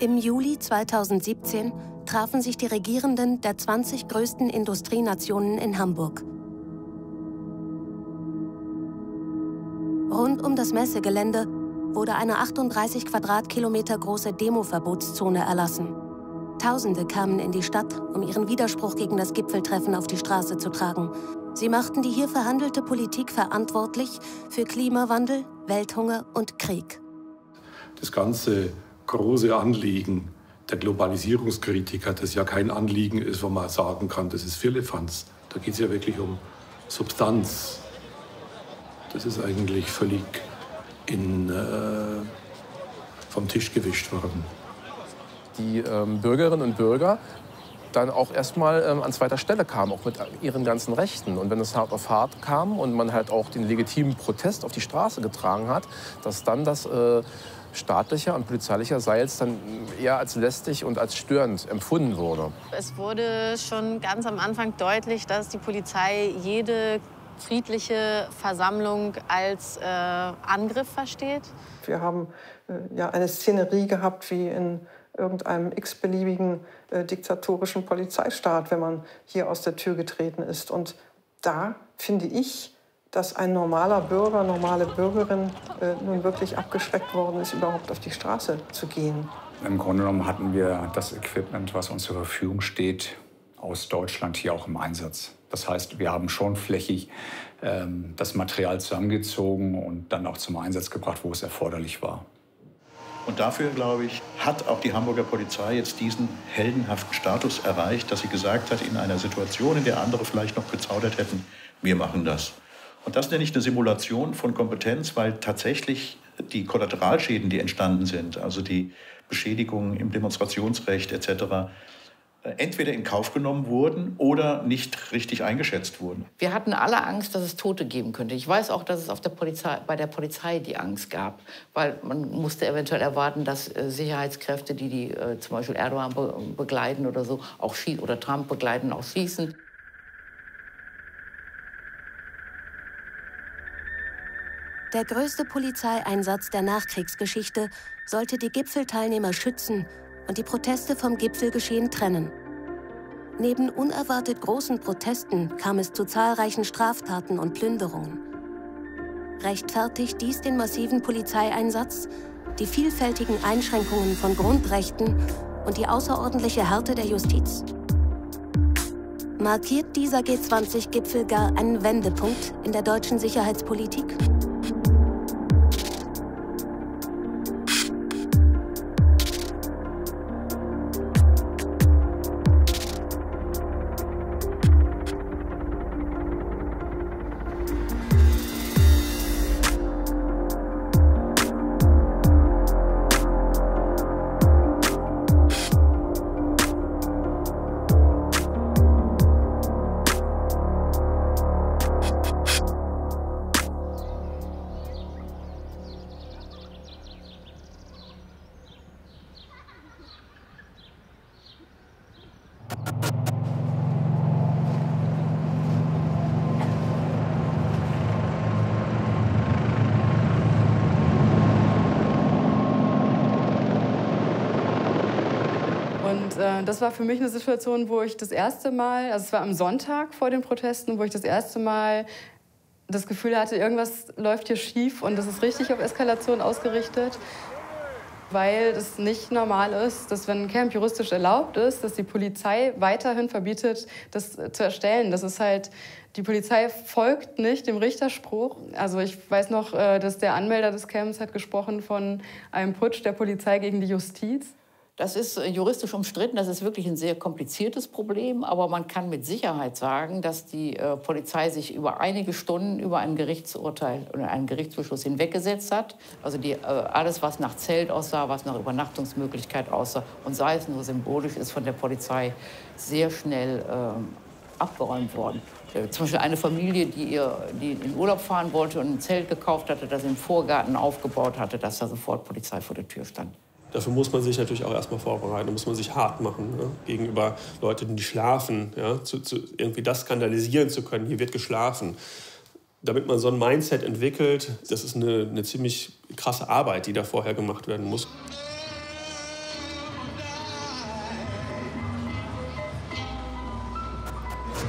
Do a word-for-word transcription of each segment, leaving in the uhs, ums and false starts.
Im Juli zweitausendsiebzehn trafen sich die Regierenden der zwanzig größten Industrienationen in Hamburg. Rund um das Messegelände wurde eine achtunddreißig Quadratkilometer große Demo-Verbotszone erlassen. Tausende kamen in die Stadt, um ihren Widerspruch gegen das Gipfeltreffen auf die Straße zu tragen. Sie machten die hier verhandelte Politik verantwortlich für Klimawandel, Welthunger und Krieg. Das ganze große Anliegen der Globalisierungskritiker, das ja kein Anliegen ist, wo man sagen kann, das ist Firlefanz. Da geht es ja wirklich um Substanz. Das ist eigentlich völlig in, äh, vom Tisch gewischt worden. Die ähm, Bürgerinnen und Bürger dann auch erstmal ähm, an zweiter Stelle kamen, auch mit ihren ganzen Rechten. Und wenn es hart auf hart kam und man halt auch den legitimen Protest auf die Straße getragen hat, dass dann das äh, staatlicher und polizeilicherseits dann eher als lästig und als störend empfunden wurde. Es wurde schon ganz am Anfang deutlich, dass die Polizei jede friedliche Versammlung als äh, Angriff versteht. Wir haben äh, ja eine Szenerie gehabt wie in irgendeinem x-beliebigen äh, diktatorischen Polizeistaat, wenn man hier aus der Tür getreten ist. Und da finde ich, dass ein normaler Bürger, normale Bürgerin äh, nun wirklich abgeschreckt worden ist, überhaupt auf die Straße zu gehen. Im Grunde genommen hatten wir das Equipment, was uns zur Verfügung steht, aus Deutschland hier auch im Einsatz. Das heißt, wir haben schon flächig ähm, das Material zusammengezogen und dann auch zum Einsatz gebracht, wo es erforderlich war. Und dafür, glaube ich, hat auch die Hamburger Polizei jetzt diesen heldenhaften Status erreicht, dass sie gesagt hat, in einer Situation, in der andere vielleicht noch gezaudert hätten, wir machen das. Und das nenne ich eine Simulation von Kompetenz, weil tatsächlich die Kollateralschäden, die entstanden sind, also die Beschädigungen im Demonstrationsrecht et cetera, entweder in Kauf genommen wurden oder nicht richtig eingeschätzt wurden. Wir hatten alle Angst, dass es Tote geben könnte. Ich weiß auch, dass es auf der Polizei, bei der Polizei die Angst gab, weil man musste eventuell erwarten, dass äh, Sicherheitskräfte, die, die äh, zum Beispiel Erdogan be begleiten oder so, auch schießen, oder Trump begleiten, auch schießen. Der größte Polizeieinsatz der Nachkriegsgeschichte sollte die Gipfelteilnehmer schützen und die Proteste vom Gipfelgeschehen trennen. Neben unerwartet großen Protesten kam es zu zahlreichen Straftaten und Plünderungen. Rechtfertigt dies den massiven Polizeieinsatz, die vielfältigen Einschränkungen von Grundrechten und die außerordentliche Härte der Justiz? Markiert dieser G zwanzig Gipfel gar einen Wendepunkt in der deutschen Sicherheitspolitik? Und äh, das war für mich eine Situation, wo ich das erste Mal, also es war am Sonntag vor den Protesten, wo ich das erste Mal das Gefühl hatte, irgendwas läuft hier schief und das ist richtig auf Eskalation ausgerichtet. Weil es nicht normal ist, dass, wenn ein Camp juristisch erlaubt ist, dass die Polizei weiterhin verbietet, das zu erstellen. Das ist halt, die Polizei folgt nicht dem Richterspruch. Also ich weiß noch, dass der Anmelder des Camps hat gesprochen von einem Putsch der Polizei gegen die Justiz. Das ist juristisch umstritten, das ist wirklich ein sehr kompliziertes Problem. Aber man kann mit Sicherheit sagen, dass die äh, Polizei sich über einige Stunden über ein Gerichtsurteil oder einen Gerichtsbeschluss hinweggesetzt hat. Also die, äh, alles, was nach Zelt aussah, was nach Übernachtungsmöglichkeit aussah und sei es nur symbolisch, ist von der Polizei sehr schnell äh, abgeräumt worden. Äh, zum Beispiel eine Familie, die, ihr, die in Urlaub fahren wollte und ein Zelt gekauft hatte, das im Vorgarten aufgebaut hatte, dass da sofort Polizei vor der Tür stand. Dafür muss man sich natürlich auch erstmal vorbereiten, da muss man sich hart machen, ne? Gegenüber Leuten, die schlafen, ja? zu, zu, irgendwie das skandalisieren zu können, hier wird geschlafen. Damit man so ein Mindset entwickelt, das ist eine, eine ziemlich krasse Arbeit, die da vorher gemacht werden muss.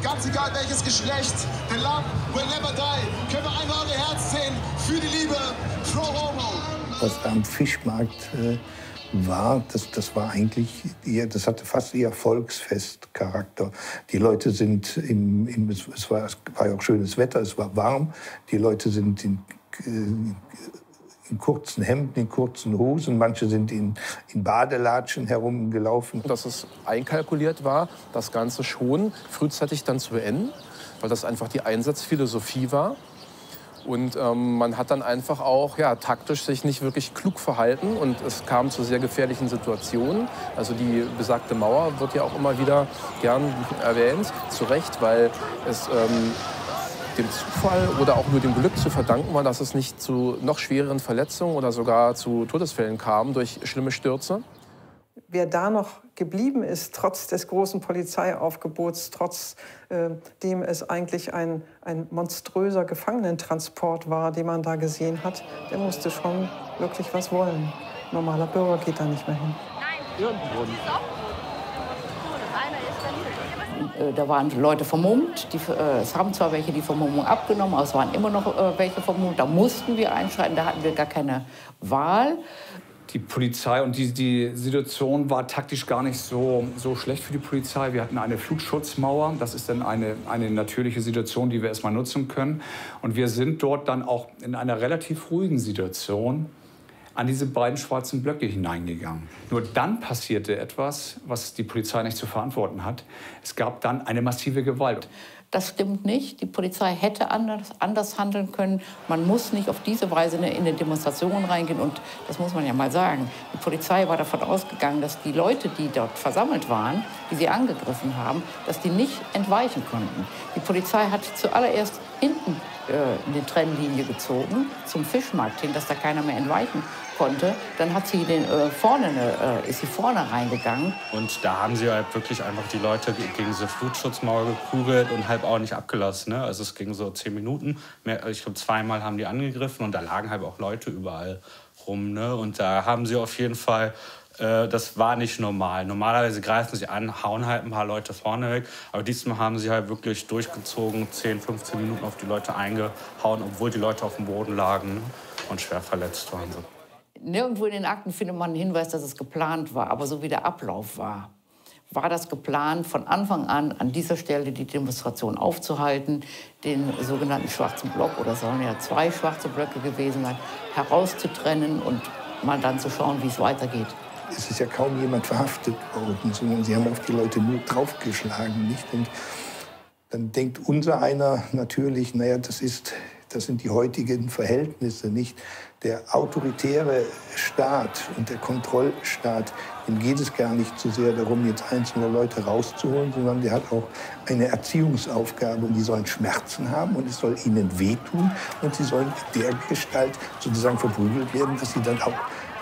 ganz egal welches Geschlecht. The love will never die. Können wir einmal eure Herzen für die Liebe, Frau Homo. Was da am Fischmarkt äh, war, das, das war eigentlich eher, das hatte fast eher Volksfestcharakter. Die Leute sind im, im es war, es war ja auch schönes Wetter, es war warm. Die Leute sind in, in, in kurzen Hemden, in kurzen Hosen. Manche sind in, in Badelatschen herumgelaufen. Dass es einkalkuliert war, das Ganze schon frühzeitig dann zu beenden, weil das einfach die Einsatzphilosophie war. Und ähm, man hat dann einfach auch ja, taktisch sich nicht wirklich klug verhalten und es kam zu sehr gefährlichen Situationen. Also die besagte Mauer wird ja auch immer wieder gern erwähnt, zu Recht, weil es ähm, dem Zufall oder auch nur dem Glück zu verdanken war, dass es nicht zu noch schwereren Verletzungen oder sogar zu Todesfällen kam durch schlimme Stürze. Wer da noch geblieben ist, trotz des großen Polizeiaufgebots, trotz äh, dem es eigentlich ein, ein monströser Gefangenentransport war, den man da gesehen hat, der musste schon wirklich was wollen. Ein normaler Bürger geht da nicht mehr hin. Da waren Leute vermummt. Die, äh, es haben zwar welche die Vermummung abgenommen, aber es waren immer noch äh, welche vermummt. Da mussten wir einschreiten, da hatten wir gar keine Wahl. Die Polizei und die, die Situation war taktisch gar nicht so, so schlecht für die Polizei. Wir hatten eine Flutschutzmauer. Das ist dann eine, eine natürliche Situation, die wir erstmal nutzen können. Und wir sind dort dann auch in einer relativ ruhigen Situation an diese beiden schwarzen Blöcke hineingegangen. Nur dann passierte etwas, was die Polizei nicht zu verantworten hat. Es gab dann eine massive Gewalt. Das stimmt nicht. Die Polizei hätte anders, anders handeln können. Man muss nicht auf diese Weise in eine Demonstration reingehen. Und das muss man ja mal sagen. Die Polizei war davon ausgegangen, dass die Leute, die dort versammelt waren, die sie angegriffen haben, dass die nicht entweichen konnten. Die Polizei hat zuallererst hinten äh, eine Trennlinie gezogen, zum Fischmarkt hin, dass da keiner mehr entweichen konnte. Dann hat sie den, äh, vorne, äh, ist sie vorne reingegangen. Und da haben sie halt wirklich einfach die Leute gegen diese Flutschutzmauer gekugelt und halb auch nicht abgelassen. Ne? Also es ging so zehn Minuten. Mehr, ich glaube, zweimal haben die angegriffen und da lagen halt auch Leute überall rum. Ne? Und da haben sie auf jeden Fall, äh, das war nicht normal. Normalerweise greifen sie an, hauen halt ein paar Leute vorne weg. Aber diesmal haben sie halt wirklich durchgezogen, zehn, fünfzehn Minuten auf die Leute eingehauen, obwohl die Leute auf dem Boden lagen, ne? Und schwer verletzt waren. Nirgendwo in den Akten findet man einen Hinweis, dass es geplant war. Aber so wie der Ablauf war, war das geplant, von Anfang an an dieser Stelle die Demonstration aufzuhalten, den sogenannten schwarzen Block, oder es sollen ja zwei schwarze Blöcke gewesen sein, herauszutrennen und mal dann zu schauen, wie es weitergeht. Es ist ja kaum jemand verhaftet worden, sondern sie haben auf die Leute nur draufgeschlagen, nicht? Und dann denkt unser einer natürlich, naja, das ist, das sind die heutigen Verhältnisse, nicht? Der autoritäre Staat und der Kontrollstaat, dem geht es gar nicht so sehr darum, jetzt einzelne Leute rauszuholen, sondern der hat auch eine Erziehungsaufgabe und die sollen Schmerzen haben und es soll ihnen wehtun und sie sollen dergestalt sozusagen verprügelt werden, dass sie dann auch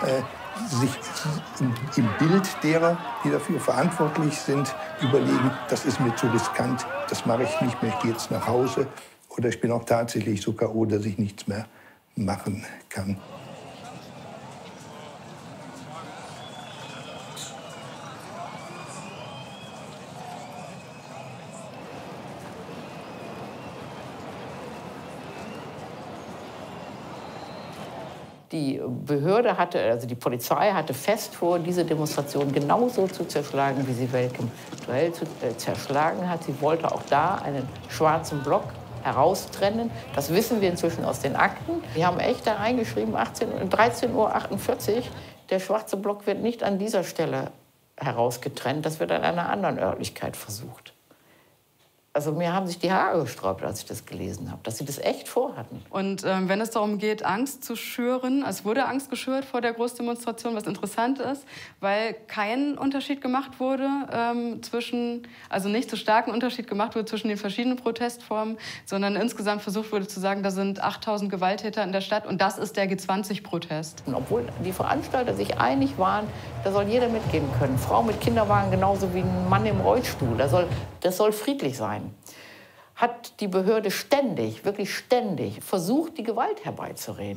äh, sich im, im Bild derer, die dafür verantwortlich sind, überlegen, das ist mir zu riskant, das mache ich nicht mehr, ich gehe jetzt nach Hause oder ich bin auch tatsächlich so K O, dass ich nichts mehr machen kann. Die Behörde hatte, also die Polizei hatte fest vor, diese Demonstration genauso zu zerschlagen, wie sie Welcome Duell zu, äh, zerschlagen hat. Sie wollte auch da einen schwarzen Block heraustrennen. Das wissen wir inzwischen aus den Akten. Die haben echt da reingeschrieben, dreizehn Uhr achtundvierzig, der schwarze Block wird nicht an dieser Stelle herausgetrennt, das wird an einer anderen Örtlichkeit versucht. Also mir haben sich die Haare gesträubt, als ich das gelesen habe, dass sie das echt vorhatten. Und ähm, wenn es darum geht, Angst zu schüren, es wurde Angst geschürt vor der Großdemonstration, was interessant ist, weil kein Unterschied gemacht wurde ähm, zwischen, also nicht so starken Unterschied gemacht wurde zwischen den verschiedenen Protestformen, sondern insgesamt versucht wurde zu sagen, da sind achttausend Gewalttäter in der Stadt und das ist der G zwanzig Protest. Und obwohl die Veranstalter sich einig waren, da soll jeder mitgehen können. Frau mit Kinderwagen genauso wie ein Mann im Rollstuhl. Das soll, das soll friedlich sein. Hat die Behörde ständig, wirklich ständig, versucht, die Gewalt herbeizureden.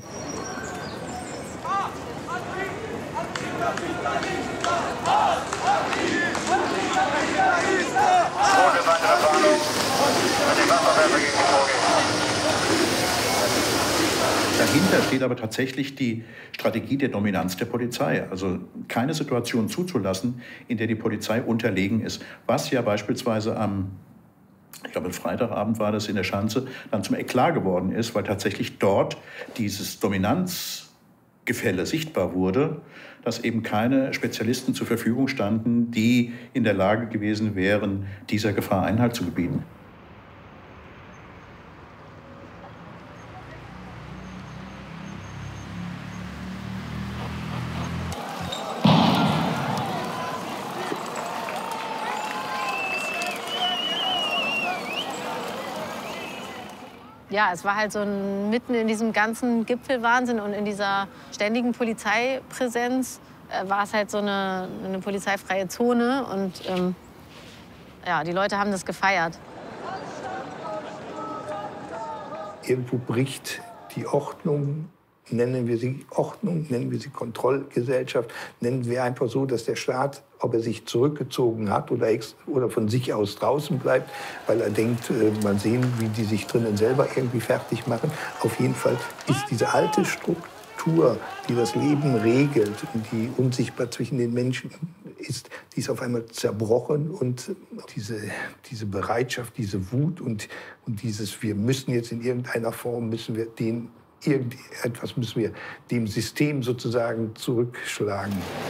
Dahinter steht aber tatsächlich die Strategie der Dominanz der Polizei. Also keine Situation zuzulassen, in der die Polizei unterlegen ist. Was ja beispielsweise am, ich glaube, Freitagabend war das in der Schanze, dann zum Eklat geworden ist, weil tatsächlich dort dieses Dominanzgefälle sichtbar wurde, dass eben keine Spezialisten zur Verfügung standen, die in der Lage gewesen wären, dieser Gefahr Einhalt zu gebieten. Ja, es war halt so ein, mitten in diesem ganzen Gipfelwahnsinn und in dieser ständigen Polizeipräsenz äh, war es halt so eine, eine polizeifreie Zone. Und ähm, ja, die Leute haben das gefeiert. Irgendwo bricht die Ordnung, nennen wir sie Ordnung, nennen wir sie Kontrollgesellschaft, nennen wir einfach so, dass der Staat, ob er sich zurückgezogen hat oder, ex oder von sich aus draußen bleibt, weil er denkt, äh, mal sehen, wie die sich drinnen selber irgendwie fertig machen. Auf jeden Fall ist diese alte Struktur, die das Leben regelt und die unsichtbar zwischen den Menschen ist, die ist auf einmal zerbrochen. Und diese, diese Bereitschaft, diese Wut und, und dieses, wir müssen jetzt in irgendeiner Form, müssen wir den Irgendetwas müssen wir dem System sozusagen zurückschlagen.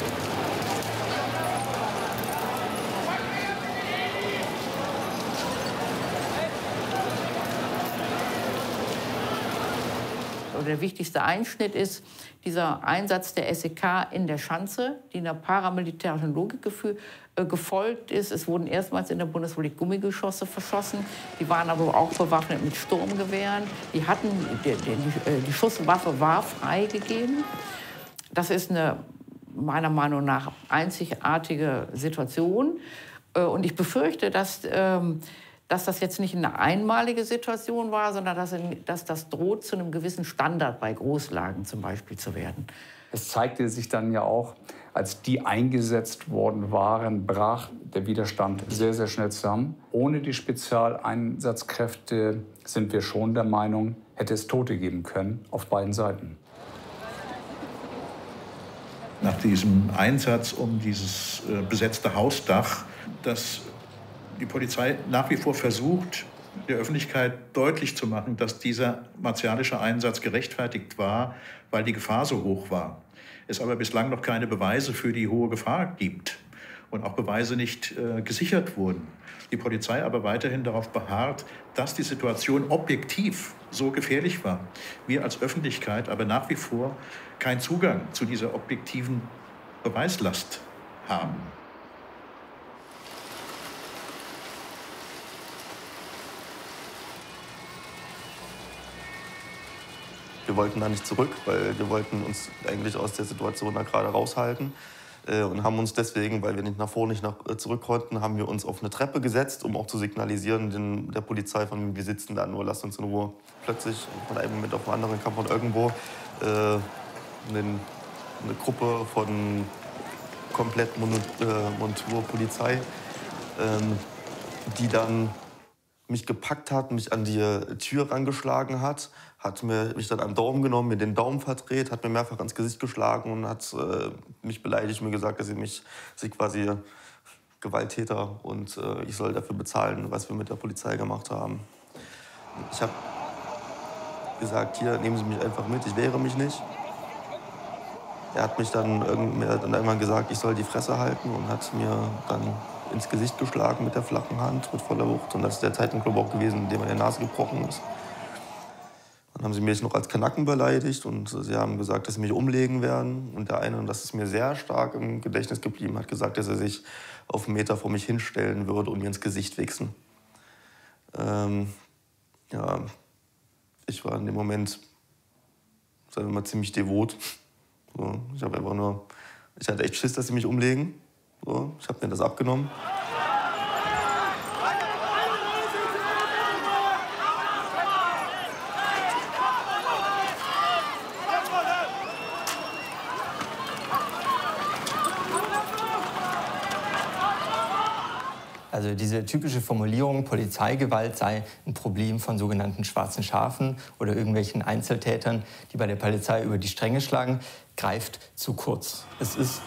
Der wichtigste Einschnitt ist dieser Einsatz der S E K in der Schanze, die einer paramilitärischen Logik gefolgt ist. Es wurden erstmals in der Bundesrepublik Gummigeschosse verschossen. Die waren aber auch bewaffnet mit Sturmgewehren. Die, hatten, die, die, die Schusswaffe war freigegeben. Das ist eine meiner Meinung nach einzigartige Situation. Und ich befürchte, dass ähm, dass das jetzt nicht eine einmalige Situation war, sondern dass, dass das droht, zu einem gewissen Standard bei Großlagen zum Beispiel zu werden. Es zeigte sich dann ja auch, als die eingesetzt worden waren, brach der Widerstand sehr, sehr schnell zusammen. Ohne die Spezialeinsatzkräfte sind wir schon der Meinung, hätte es Tote geben können auf beiden Seiten. Nach diesem Einsatz um dieses äh, besetzte Hausdach, das die Polizei nach wie vor versucht, der Öffentlichkeit deutlich zu machen, dass dieser martialische Einsatz gerechtfertigt war, weil die Gefahr so hoch war. Es aber bislang noch keine Beweise für die hohe Gefahr gibt und auch Beweise nicht äh, gesichert wurden. Die Polizei aber weiterhin darauf beharrt, dass die Situation objektiv so gefährlich war. Wir als Öffentlichkeit aber nach wie vor keinen Zugang zu dieser objektiven Beweislast haben. Wir wollten da nicht zurück, weil wir wollten uns eigentlich aus der Situation da gerade raushalten. Äh, und haben uns deswegen, weil wir nicht nach vorne, nicht nach, äh, zurück konnten, haben wir uns auf eine Treppe gesetzt, um auch zu signalisieren den, der Polizei, von wir sitzen da nur, lasst uns in Ruhe. Plötzlich, von einem Moment auf den anderen, kam von irgendwo äh, eine, eine Gruppe von komplett Montur Polizei, ähm, die dann mich gepackt hat, mich an die Tür rangeschlagen hat, hat mir, mich dann am Daumen genommen, mir den Daumen verdreht, hat mir mehrfach ans Gesicht geschlagen und hat äh, mich beleidigt, mir gesagt, dass sie mich, sie quasi Gewalttäter und äh, ich soll dafür bezahlen, was wir mit der Polizei gemacht haben. Ich habe gesagt, hier, nehmen Sie mich einfach mit, ich wehre mich nicht. Er hat mich dann, irgend, mir dann irgendwann gesagt, ich soll die Fresse halten und hat mir dann ins Gesicht geschlagen mit der flachen Hand, mit voller Wucht. Und das ist der Zeitpunkt, glaube ich, auch gewesen, in dem meine Nase gebrochen ist. Dann haben sie mich noch als Kanaken beleidigt und sie haben gesagt, dass sie mich umlegen werden. Und der eine, und das ist mir sehr stark im Gedächtnis geblieben, hat gesagt, dass er sich auf einen Meter vor mich hinstellen würde und mir ins Gesicht wichsen. Ähm, ja, ich war in dem Moment, sagen wir mal, ziemlich devot. So, ich habe einfach nur, ich hatte echt Schiss, dass sie mich umlegen. So, ich habe mir das abgenommen. Also diese typische Formulierung, Polizeigewalt sei ein Problem von sogenannten schwarzen Schafen oder irgendwelchen Einzeltätern, die bei der Polizei über die Stränge schlagen, greift zu kurz. Es ist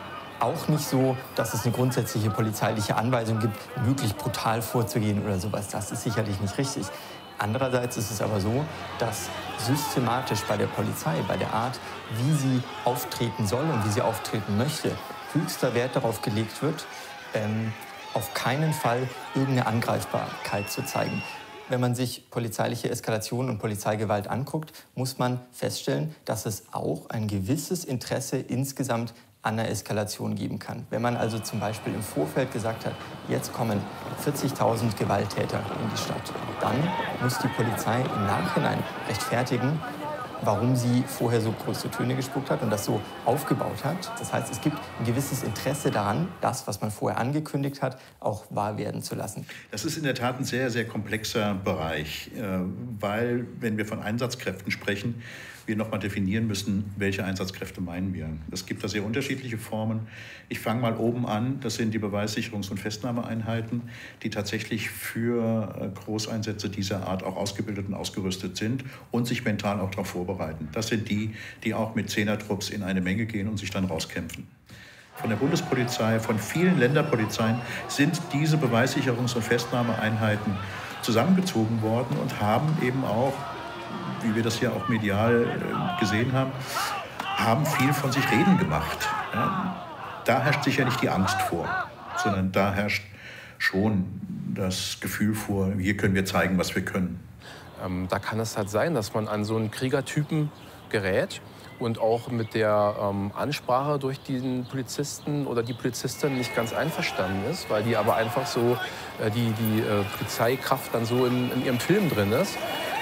auch nicht so, dass es eine grundsätzliche polizeiliche Anweisung gibt, wirklich brutal vorzugehen oder sowas. Das ist sicherlich nicht richtig. Andererseits ist es aber so, dass systematisch bei der Polizei, bei der Art, wie sie auftreten soll und wie sie auftreten möchte, höchster Wert darauf gelegt wird, ähm, auf keinen Fall irgendeine Angreifbarkeit zu zeigen. Wenn man sich polizeiliche Eskalation und Polizeigewalt anguckt, muss man feststellen, dass es auch ein gewisses Interesse insgesamt an der Eskalation geben kann. Wenn man also zum Beispiel im Vorfeld gesagt hat, jetzt kommen vierzigtausend Gewalttäter in die Stadt, dann muss die Polizei im Nachhinein rechtfertigen, warum sie vorher so große Töne gespuckt hat und das so aufgebaut hat. Das heißt, es gibt ein gewisses Interesse daran, das, was man vorher angekündigt hat, auch wahr werden zu lassen. Das ist in der Tat ein sehr, sehr komplexer Bereich, weil, wenn wir von Einsatzkräften sprechen, wir noch mal definieren müssen, welche Einsatzkräfte meinen wir. Es gibt da sehr unterschiedliche Formen. Ich fange mal oben an. Das sind die Beweissicherungs- und Festnahmeeinheiten, die tatsächlich für Großeinsätze dieser Art auch ausgebildet und ausgerüstet sind und sich mental auch darauf vorbereiten. Das sind die, die auch mit Zehnertrupps in eine Menge gehen und sich dann rauskämpfen. Von der Bundespolizei, von vielen Länderpolizeien sind diese Beweissicherungs- und Festnahmeeinheiten zusammengezogen worden und haben eben auch, wie wir das ja auch medial gesehen haben, haben viel von sich reden gemacht. Ja, da herrscht sicher nicht die Angst vor, sondern da herrscht schon das Gefühl vor, hier können wir zeigen, was wir können. Ähm, da kann es halt sein, dass man an so einen Kriegertypen gerät und auch mit der ähm, Ansprache durch den Polizisten oder die Polizistin nicht ganz einverstanden ist, weil die aber einfach so, äh, die, die äh, Polizeikraft dann so in, in ihrem Film drin ist.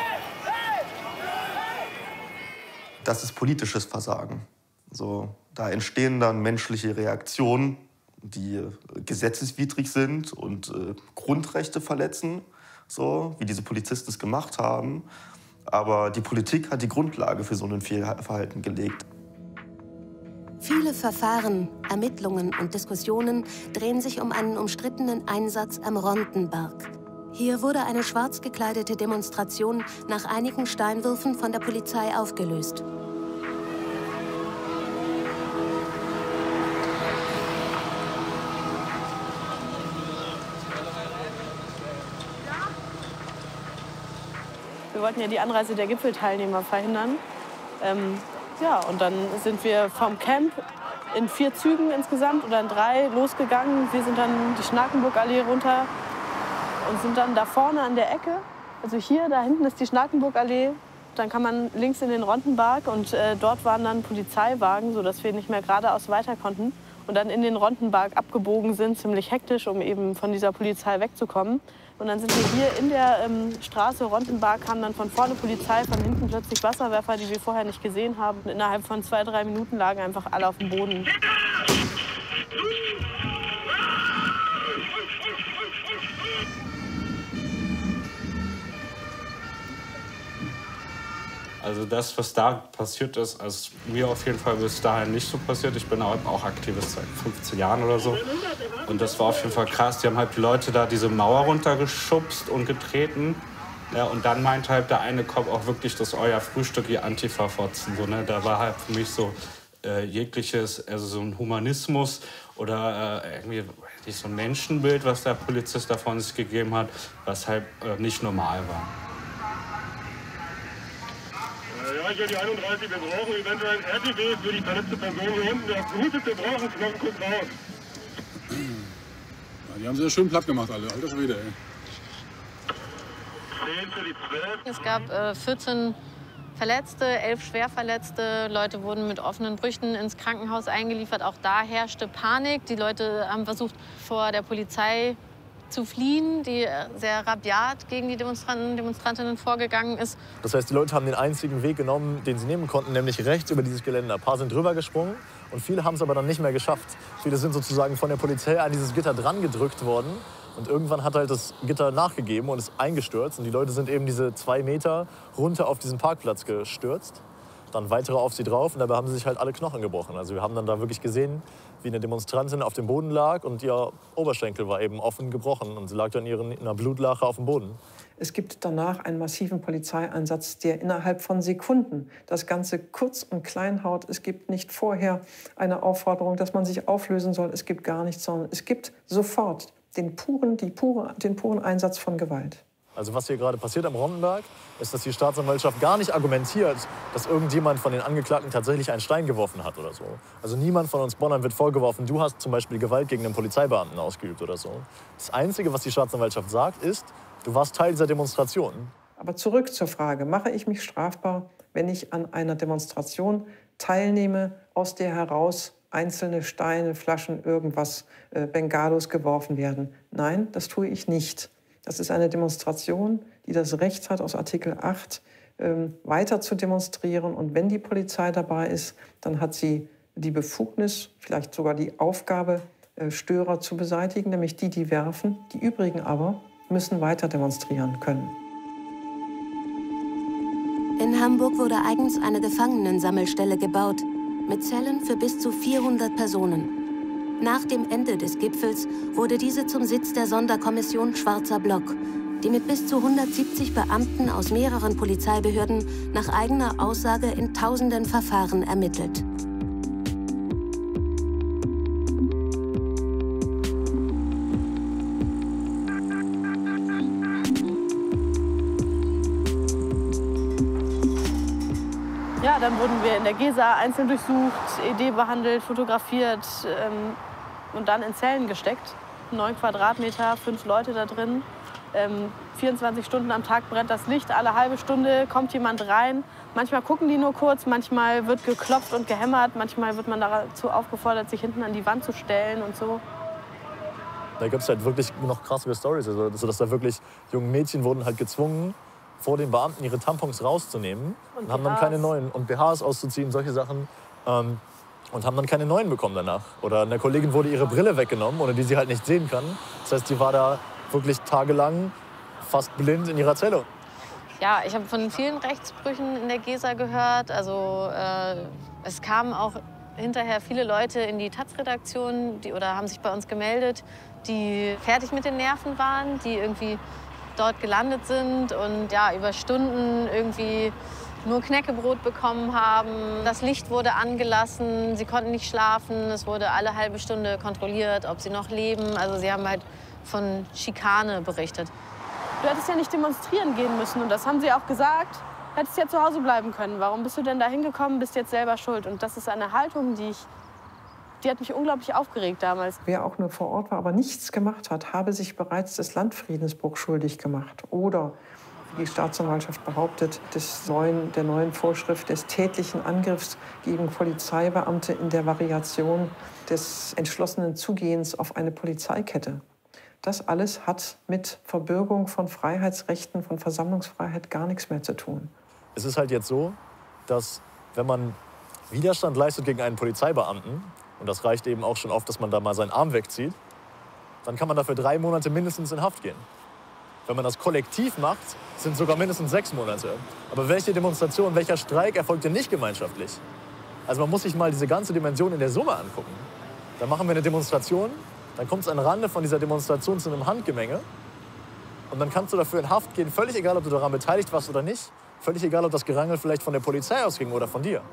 Das ist politisches Versagen. So, da entstehen dann menschliche Reaktionen, die gesetzeswidrig sind und äh, Grundrechte verletzen, so wie diese Polizisten es gemacht haben. Aber die Politik hat die Grundlage für so ein Fehlverhalten gelegt. Viele Verfahren, Ermittlungen und Diskussionen drehen sich um einen umstrittenen Einsatz am Rondenberg. Hier wurde eine schwarz gekleidete Demonstration nach einigen Steinwürfen von der Polizei aufgelöst. Wir wollten ja die Anreise der Gipfelteilnehmer verhindern. Ähm, ja, und dann sind wir vom Camp in vier Zügen insgesamt oder in drei losgegangen. Wir sind dann die Schnakenburgallee runter und sind dann da vorne an der Ecke. Also hier, da hinten ist die Schnakenburgallee. Dann kann man links in den Rondenberg und äh, dort waren dann Polizeiwagen, sodass wir nicht mehr geradeaus weiter konnten. Und dann in den Rondenberg abgebogen sind, ziemlich hektisch, um eben von dieser Polizei wegzukommen. Und dann sind wir hier in der ähm, Straße Rondenberg, kamen dann von vorne Polizei, von hinten plötzlich Wasserwerfer, die wir vorher nicht gesehen haben. Und innerhalb von zwei, drei Minuten lagen einfach alle auf dem Boden. Also das, was da passiert ist, ist mir auf jeden Fall bis dahin nicht so passiert. Ich bin auch Aktivist seit fünfzehn Jahren oder so. Und das war auf jeden Fall krass. Die haben halt die Leute da diese Mauer runtergeschubst und getreten. Ja, und dann meinte halt der eine Kopf auch wirklich, das ist euer Frühstück, ihr Antifa-Fotzen. So, ne? Da war halt für mich so äh, jegliches, also so ein Humanismus oder äh, irgendwie nicht so ein Menschenbild, was der Polizist da von sich gegeben hat, was halt äh, nicht normal war. Ja, hier die einunddreißig, wir brauchen eventuell ein R T W für die verletzte Person hier unten. Der blutet, wir brauchen es, noch kurz raus. Ja, die haben sie ja schön platt gemacht, alle. Alter Schwede, ey. zehn für die zwölf. Es gab äh, vierzehn Verletzte, elf Schwerverletzte. Leute wurden mit offenen Brüchen ins Krankenhaus eingeliefert. Auch da herrschte Panik. Die Leute haben versucht, vor der Polizei zu fliehen, die sehr rabiat gegen die Demonstranten, Demonstrantinnen vorgegangen ist. Das heißt, die Leute haben den einzigen Weg genommen, den sie nehmen konnten, nämlich rechts über dieses Geländer. Ein paar sind drüber gesprungen und viele haben es aber dann nicht mehr geschafft. Viele sind sozusagen von der Polizei an dieses Gitter dran gedrückt worden. Und irgendwann hat halt das Gitter nachgegeben und ist eingestürzt. Und die Leute sind eben diese zwei Meter runter auf diesen Parkplatz gestürzt. dann weitere auf sie drauf und dabei haben sie sich halt alle Knochen gebrochen. Also wir haben dann da wirklich gesehen, wie eine Demonstrantin auf dem Boden lag und ihr Oberschenkel war eben offen gebrochen und sie lag dann in einer Blutlache auf dem Boden. Es gibt danach einen massiven Polizeieinsatz, der innerhalb von Sekunden das Ganze kurz und klein haut. Es gibt nicht vorher eine Aufforderung, dass man sich auflösen soll. Es gibt gar nichts, sondern es gibt sofort den puren, die pure, den puren Einsatz von Gewalt. Also was hier gerade passiert am Ronnenberg, ist, dass die Staatsanwaltschaft gar nicht argumentiert, dass irgendjemand von den Angeklagten tatsächlich einen Stein geworfen hat oder so. Also niemand von uns Bonnern wird vorgeworfen, du hast zum Beispiel Gewalt gegen einen Polizeibeamten ausgeübt oder so. Das Einzige, was die Staatsanwaltschaft sagt, ist, du warst Teil dieser Demonstration. Aber zurück zur Frage, mache ich mich strafbar, wenn ich an einer Demonstration teilnehme, aus der heraus einzelne Steine, Flaschen, irgendwas, äh, Bengalos geworfen werden? Nein, das tue ich nicht. Das ist eine Demonstration, die das Recht hat, aus Artikel acht ähm, weiter zu demonstrieren. Und wenn die Polizei dabei ist, dann hat sie die Befugnis, vielleicht sogar die Aufgabe, äh, Störer zu beseitigen, nämlich die, die werfen. Die übrigen aber müssen weiter demonstrieren können. In Hamburg wurde eigens eine Gefangenensammelstelle gebaut, mit Zellen für bis zu vierhundert Personen. Nach dem Ende des Gipfels wurde diese zum Sitz der Sonderkommission Schwarzer Block, die mit bis zu hundertsiebzig Beamten aus mehreren Polizeibehörden nach eigener Aussage in tausenden Verfahren ermittelt. Ja, dann wurden wir in der Gesa einzeln durchsucht, E D behandelt, fotografiert ähm, und dann in Zellen gesteckt. Neun Quadratmeter, fünf Leute da drin. Ähm, vierundzwanzig Stunden am Tag brennt das Licht, alle halbe Stunde kommt jemand rein. Manchmal gucken die nur kurz, manchmal wird geklopft und gehämmert, manchmal wird man dazu aufgefordert, sich hinten an die Wand zu stellen und so. Da gibt es halt wirklich noch krassere Storys, also dass da wirklich junge Mädchen wurden halt gezwungen, vor den Beamten ihre Tampons rauszunehmen und, und haben dann keine neuen und B Hs auszuziehen, solche Sachen. Ähm, und haben dann keine neuen bekommen danach. Oder einer Kollegin wurde ihre Brille weggenommen, ohne die sie halt nicht sehen kann. Das heißt, sie war da wirklich tagelang fast blind in ihrer Zelle. Ja, ich habe von vielen Rechtsbrüchen in der Gesa gehört. Also äh, es kamen auch hinterher viele Leute in die Taz-Redaktion die, oder haben sich bei uns gemeldet, die fertig mit den Nerven waren, die irgendwie dort gelandet sind und ja, über Stunden irgendwie nur Knäckebrot bekommen haben. Das Licht wurde angelassen, sie konnten nicht schlafen, es wurde alle halbe Stunde kontrolliert, ob sie noch leben. Also sie haben halt von Schikane berichtet. Du hättest ja nicht demonstrieren gehen müssen und das haben sie auch gesagt. Du hättest ja zu Hause bleiben können. Warum bist du denn da hingekommen, bist jetzt selber schuld? Und das ist eine Haltung, die ich Die hat mich unglaublich aufgeregt damals. Wer auch nur vor Ort war, aber nichts gemacht hat, habe sich bereits des Landfriedensbruchs schuldig gemacht. Oder, wie die Staatsanwaltschaft behauptet, des neuen, der neuen Vorschrift des tätlichen Angriffs gegen Polizeibeamte in der Variation des entschlossenen Zugehens auf eine Polizeikette. Das alles hat mit Verbürgung von Freiheitsrechten, von Versammlungsfreiheit gar nichts mehr zu tun. Es ist halt jetzt so, dass wenn man Widerstand leistet gegen einen Polizeibeamten, und das reicht eben auch schon oft, dass man da mal seinen Arm wegzieht, dann kann man dafür drei Monate mindestens in Haft gehen. Wenn man das kollektiv macht, sind es sogar mindestens sechs Monate. Aber welche Demonstration, welcher Streik erfolgt denn nicht gemeinschaftlich? Also man muss sich mal diese ganze Dimension in der Summe angucken. Dann machen wir eine Demonstration, dann kommt es am Rande von dieser Demonstration zu einem Handgemenge und dann kannst du dafür in Haft gehen, völlig egal, ob du daran beteiligt warst oder nicht, völlig egal, ob das Gerangel vielleicht von der Polizei ausging oder von dir.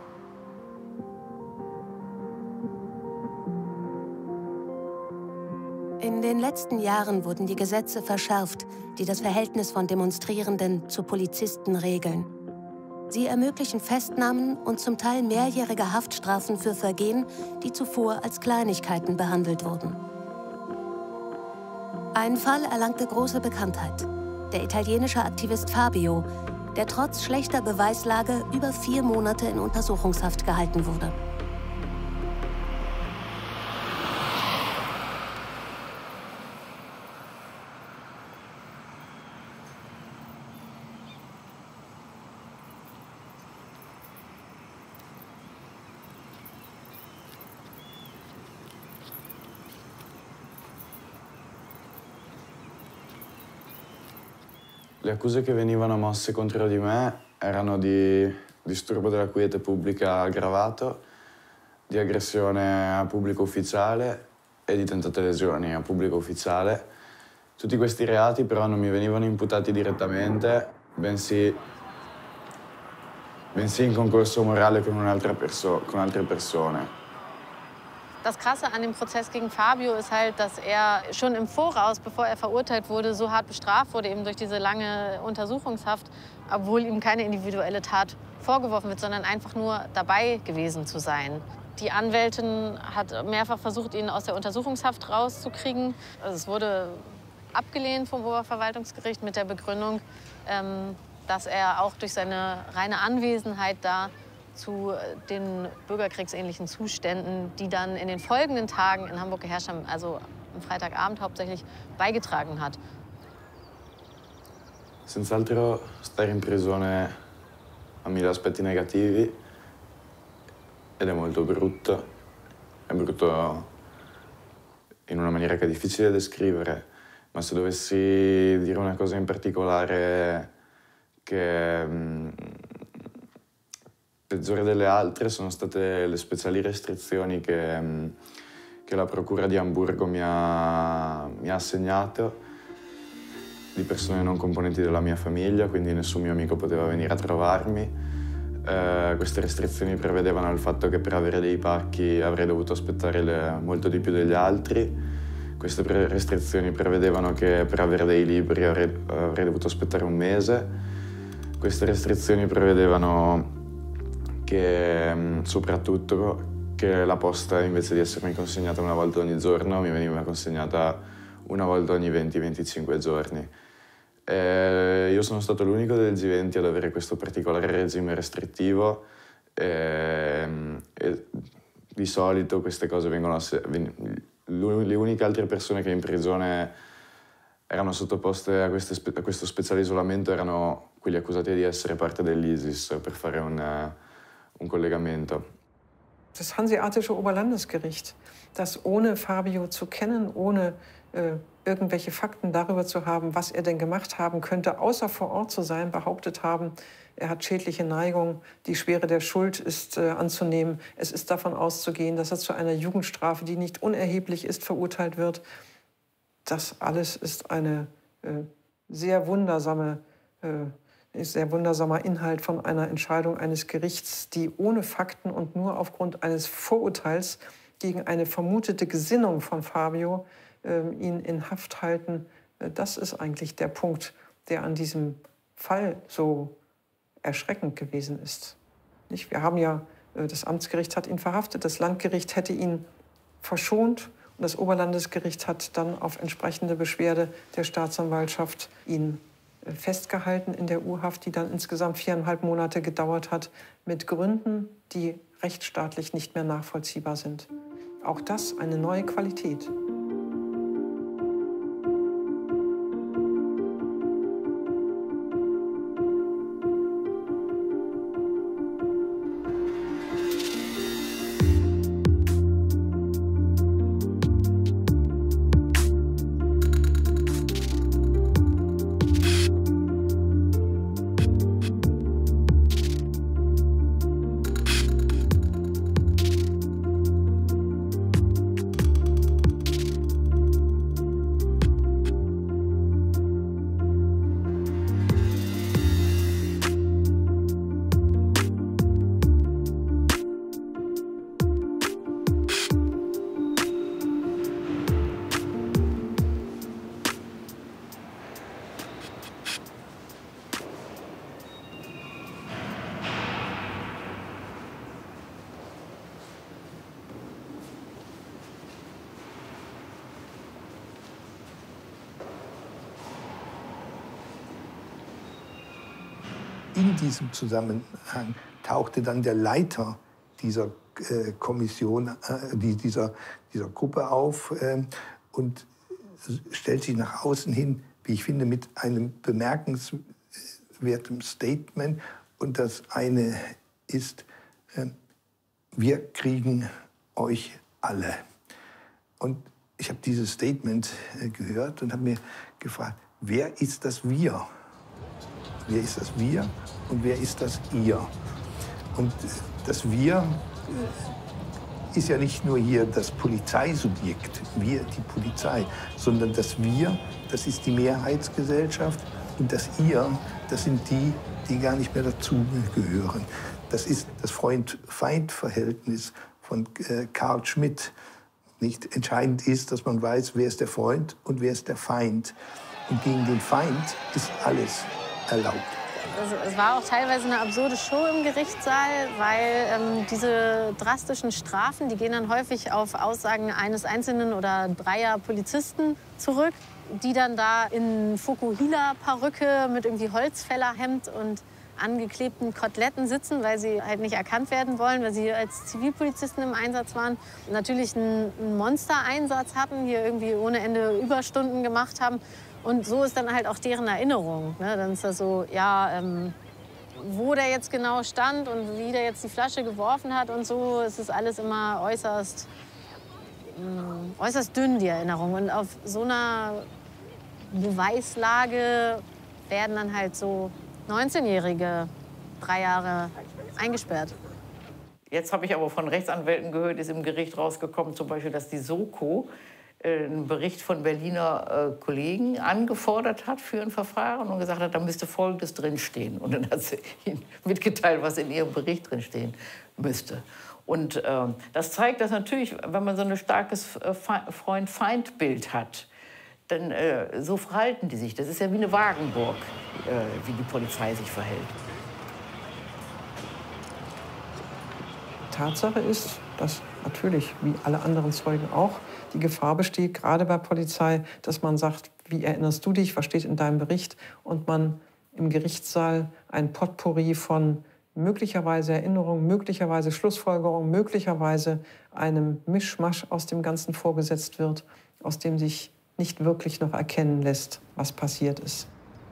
In den letzten Jahren wurden die Gesetze verschärft, die das Verhältnis von Demonstrierenden zu Polizisten regeln. Sie ermöglichen Festnahmen und zum Teil mehrjährige Haftstrafen für Vergehen, die zuvor als Kleinigkeiten behandelt wurden. Ein Fall erlangte große Bekanntheit. Der italienische Aktivist Fabio, der trotz schlechter Beweislage über vier Monate in Untersuchungshaft gehalten wurde. Le accuse che venivano mosse contro di me erano di disturbo della quiete pubblica aggravato, di aggressione a pubblico ufficiale e di tentate lesioni a pubblico ufficiale. Tutti questi reati però non mi venivano imputati direttamente, bensì, bensì in concorso morale con, un'altra perso con altre persone. Das Krasse an dem Prozess gegen Fabio ist halt, dass er schon im Voraus, bevor er verurteilt wurde, so hart bestraft wurde, eben durch diese lange Untersuchungshaft, obwohl ihm keine individuelle Tat vorgeworfen wird, sondern einfach nur dabei gewesen zu sein. Die Anwältin hat mehrfach versucht, ihn aus der Untersuchungshaft rauszukriegen. Also es wurde abgelehnt vom Oberverwaltungsgericht mit der Begründung, ähm, dass er auch durch seine reine Anwesenheit da zu den bürgerkriegsähnlichen Zuständen, die dann in den folgenden Tagen in Hamburg geherrscht haben, also am Freitagabend hauptsächlich, beigetragen hat. Senz'altro stare in prigione ha mille aspetti negativi ed è molto brutto. È brutto in una maniera che è difficile da descrivere, ma se dovessi dire una cosa in particolare che mh, peggiore delle altre sono state le speciali restrizioni che, mh, che la Procura di Amburgo mi ha, mi ha assegnato di persone non componenti della mia famiglia, quindi nessun mio amico poteva venire a trovarmi. Eh, queste restrizioni prevedevano il fatto che per avere dei pacchi avrei dovuto aspettare le, molto di più degli altri. Queste pre restrizioni prevedevano che per avere dei libri avrei, avrei dovuto aspettare un mese. Queste restrizioni prevedevano che soprattutto che la posta, invece di essermi consegnata una volta ogni giorno, mi veniva consegnata una volta ogni venti venticinque giorni. E io sono stato l'unico del G venti ad avere questo particolare regime restrittivo e, e di solito queste cose vengono... Le uniche altre persone che in prigione erano sottoposte a, queste, a questo speciale isolamento erano quelli accusati di essere parte dell'ISIS, per fare un, un collegamento. Das Hanseatische Oberlandesgericht, das ohne Fabio zu kennen, ohne äh, irgendwelche Fakten darüber zu haben, was er denn gemacht haben könnte, außer vor Ort zu sein, behauptet haben, er hat schädliche Neigungen, die Schwere der Schuld ist äh, anzunehmen. Es ist davon auszugehen, dass er zu einer Jugendstrafe, die nicht unerheblich ist, verurteilt wird. Das alles ist eine äh, sehr wundersame, äh, sehr wundersamer Inhalt von einer Entscheidung eines Gerichts, die ohne Fakten und nur aufgrund eines Vorurteils gegen eine vermutete Gesinnung von Fabio äh, ihn in Haft halten. Äh, das ist eigentlich der Punkt, der an diesem Fall so erschreckend gewesen ist. Nicht? Wir haben ja, äh, das Amtsgericht hat ihn verhaftet, das Landgericht hätte ihn verschont und das Oberlandesgericht hat dann auf entsprechende Beschwerde der Staatsanwaltschaft ihn festgehalten in der U-Haft, die dann insgesamt viereinhalb Monate gedauert hat, mit Gründen, die rechtsstaatlich nicht mehr nachvollziehbar sind. Auch das eine neue Qualität. In diesem Zusammenhang tauchte dann der Leiter dieser äh, Kommission, äh, dieser, dieser Gruppe auf äh, und stellt sich nach außen hin, wie ich finde, mit einem bemerkenswerten Statement. Und das eine ist, äh, wir kriegen euch alle. Und ich habe dieses Statement äh, gehört und habe mir gefragt, wer ist das Wir? Wer ist das Wir und wer ist das Ihr? Und das Wir ist ja nicht nur hier das Polizeisubjekt, wir, die Polizei, sondern das Wir, das ist die Mehrheitsgesellschaft und das Ihr, das sind die, die gar nicht mehr dazugehören. Das ist das Freund-Feind-Verhältnis von äh, Carl Schmitt. Nicht entscheidend ist, dass man weiß, wer ist der Freund und wer ist der Feind. Und gegen den Feind ist alles erlaubt. Also, es war auch teilweise eine absurde Show im Gerichtssaal, weil ähm, diese drastischen Strafen, die gehen dann häufig auf Aussagen eines einzelnen oder dreier Polizisten zurück, die dann da in Fukuhila-Perücke mit irgendwie Holzfällerhemd und angeklebten Koteletten sitzen, weil sie halt nicht erkannt werden wollen, weil sie als Zivilpolizisten im Einsatz waren. Natürlich einen Monstereinsatz hatten, hier irgendwie ohne Ende Überstunden gemacht haben. Und so ist dann halt auch deren Erinnerung. Ne? Dann ist das so, ja, ähm, wo der jetzt genau stand und wie der jetzt die Flasche geworfen hat und so, es ist alles immer äußerst, äh, äußerst dünn, die Erinnerung. Und auf so einer Beweislage werden dann halt so neunzehnjährige drei Jahre eingesperrt. Jetzt habe ich aber von Rechtsanwälten gehört, ist im Gericht rausgekommen, zum Beispiel, dass die Soko einen Bericht von Berliner äh, Kollegen angefordert hat für ein Verfahren und gesagt hat, da müsste Folgendes drinstehen. Und dann hat sie ihnen mitgeteilt, was in ihrem Bericht drinstehen müsste. Und äh, das zeigt, dass natürlich, wenn man so ein starkes äh, Freund-Feind-Bild hat, dann äh, so verhalten die sich. Das ist ja wie eine Wagenburg, äh, wie die Polizei sich verhält. Tatsache ist, dass natürlich, wie alle anderen Zeugen auch, die Gefahr besteht, gerade bei Polizei, dass man sagt, wie erinnerst du dich, was steht in deinem Bericht? Und man im Gerichtssaal ein Potpourri von möglicherweise Erinnerungen, möglicherweise Schlussfolgerungen, möglicherweise einem Mischmasch aus dem Ganzen vorgesetzt wird, aus dem sich nicht wirklich noch erkennen lässt, was passiert ist.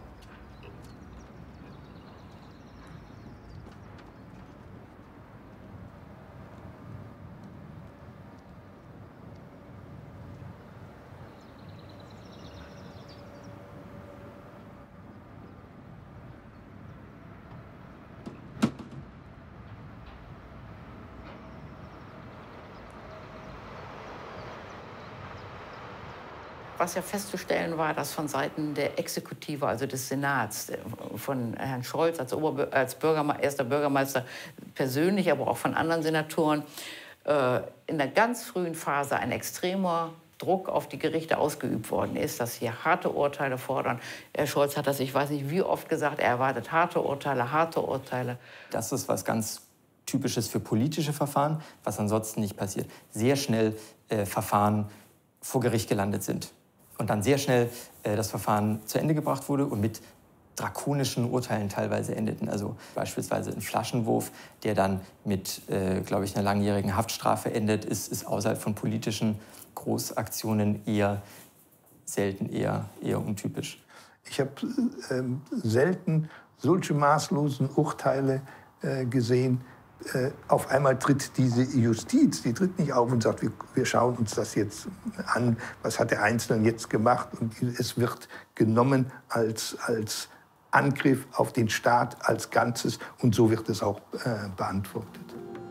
Was ja festzustellen war, dass von Seiten der Exekutive, also des Senats, von Herrn Scholz als, Oberbür als Bürgerme erster Bürgermeister persönlich, aber auch von anderen Senatoren, äh, in der ganz frühen Phase ein extremer Druck auf die Gerichte ausgeübt worden ist, dass sie harte Urteile fordern. Herr Scholz hat das, ich weiß nicht wie oft gesagt, er erwartet harte Urteile, harte Urteile. Das ist was ganz Typisches für politische Verfahren, was ansonsten nicht passiert. Sehr schnell äh, Verfahren vor Gericht gelandet sind. Und dann sehr schnell äh, das Verfahren zu Ende gebracht wurde und mit drakonischen Urteilen teilweise endeten. Also beispielsweise ein Flaschenwurf, der dann mit, äh, glaube ich, einer langjährigen Haftstrafe endet, ist, ist außerhalb von politischen Großaktionen eher selten, eher, eher untypisch. Ich habe äh, selten solche maßlosen Urteile äh, gesehen. Äh, auf einmal tritt diese Justiz, die tritt nicht auf und sagt, wir, wir schauen uns das jetzt an, was hat der Einzelne jetzt gemacht. Und es wird genommen als, als Angriff auf den Staat als Ganzes und so wird es auch äh, beantwortet.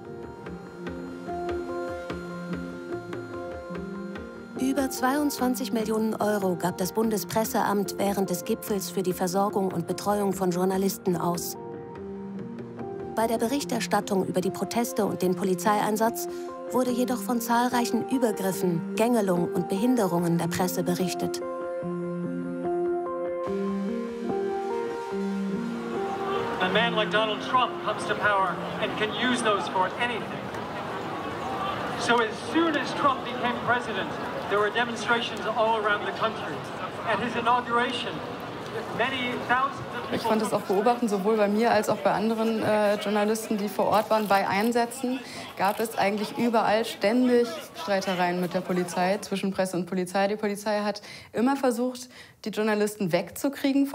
Über zweiundzwanzig Millionen Euro gab das Bundespresseamt während des Gipfels für die Versorgung und Betreuung von Journalisten aus. Bei der Berichterstattung über die Proteste und den Polizeieinsatz wurde jedoch von zahlreichen Übergriffen, Gängelung und Behinderungen der Presse berichtet. A man like Donald Trump comes to power and can use those for anything. So as soon as Trump became president, there were demonstrations all around the country. At his inauguration, many thousands of people... Ich konnte es auch beobachten, sowohl bei mir als auch bei anderen äh, Journalisten, die vor Ort waren. Bei Einsätzen gab es eigentlich überall ständig Streitereien mit der Polizei, zwischen Presse und Polizei. Die Polizei hat immer versucht, die Journalisten wegzukriegen vom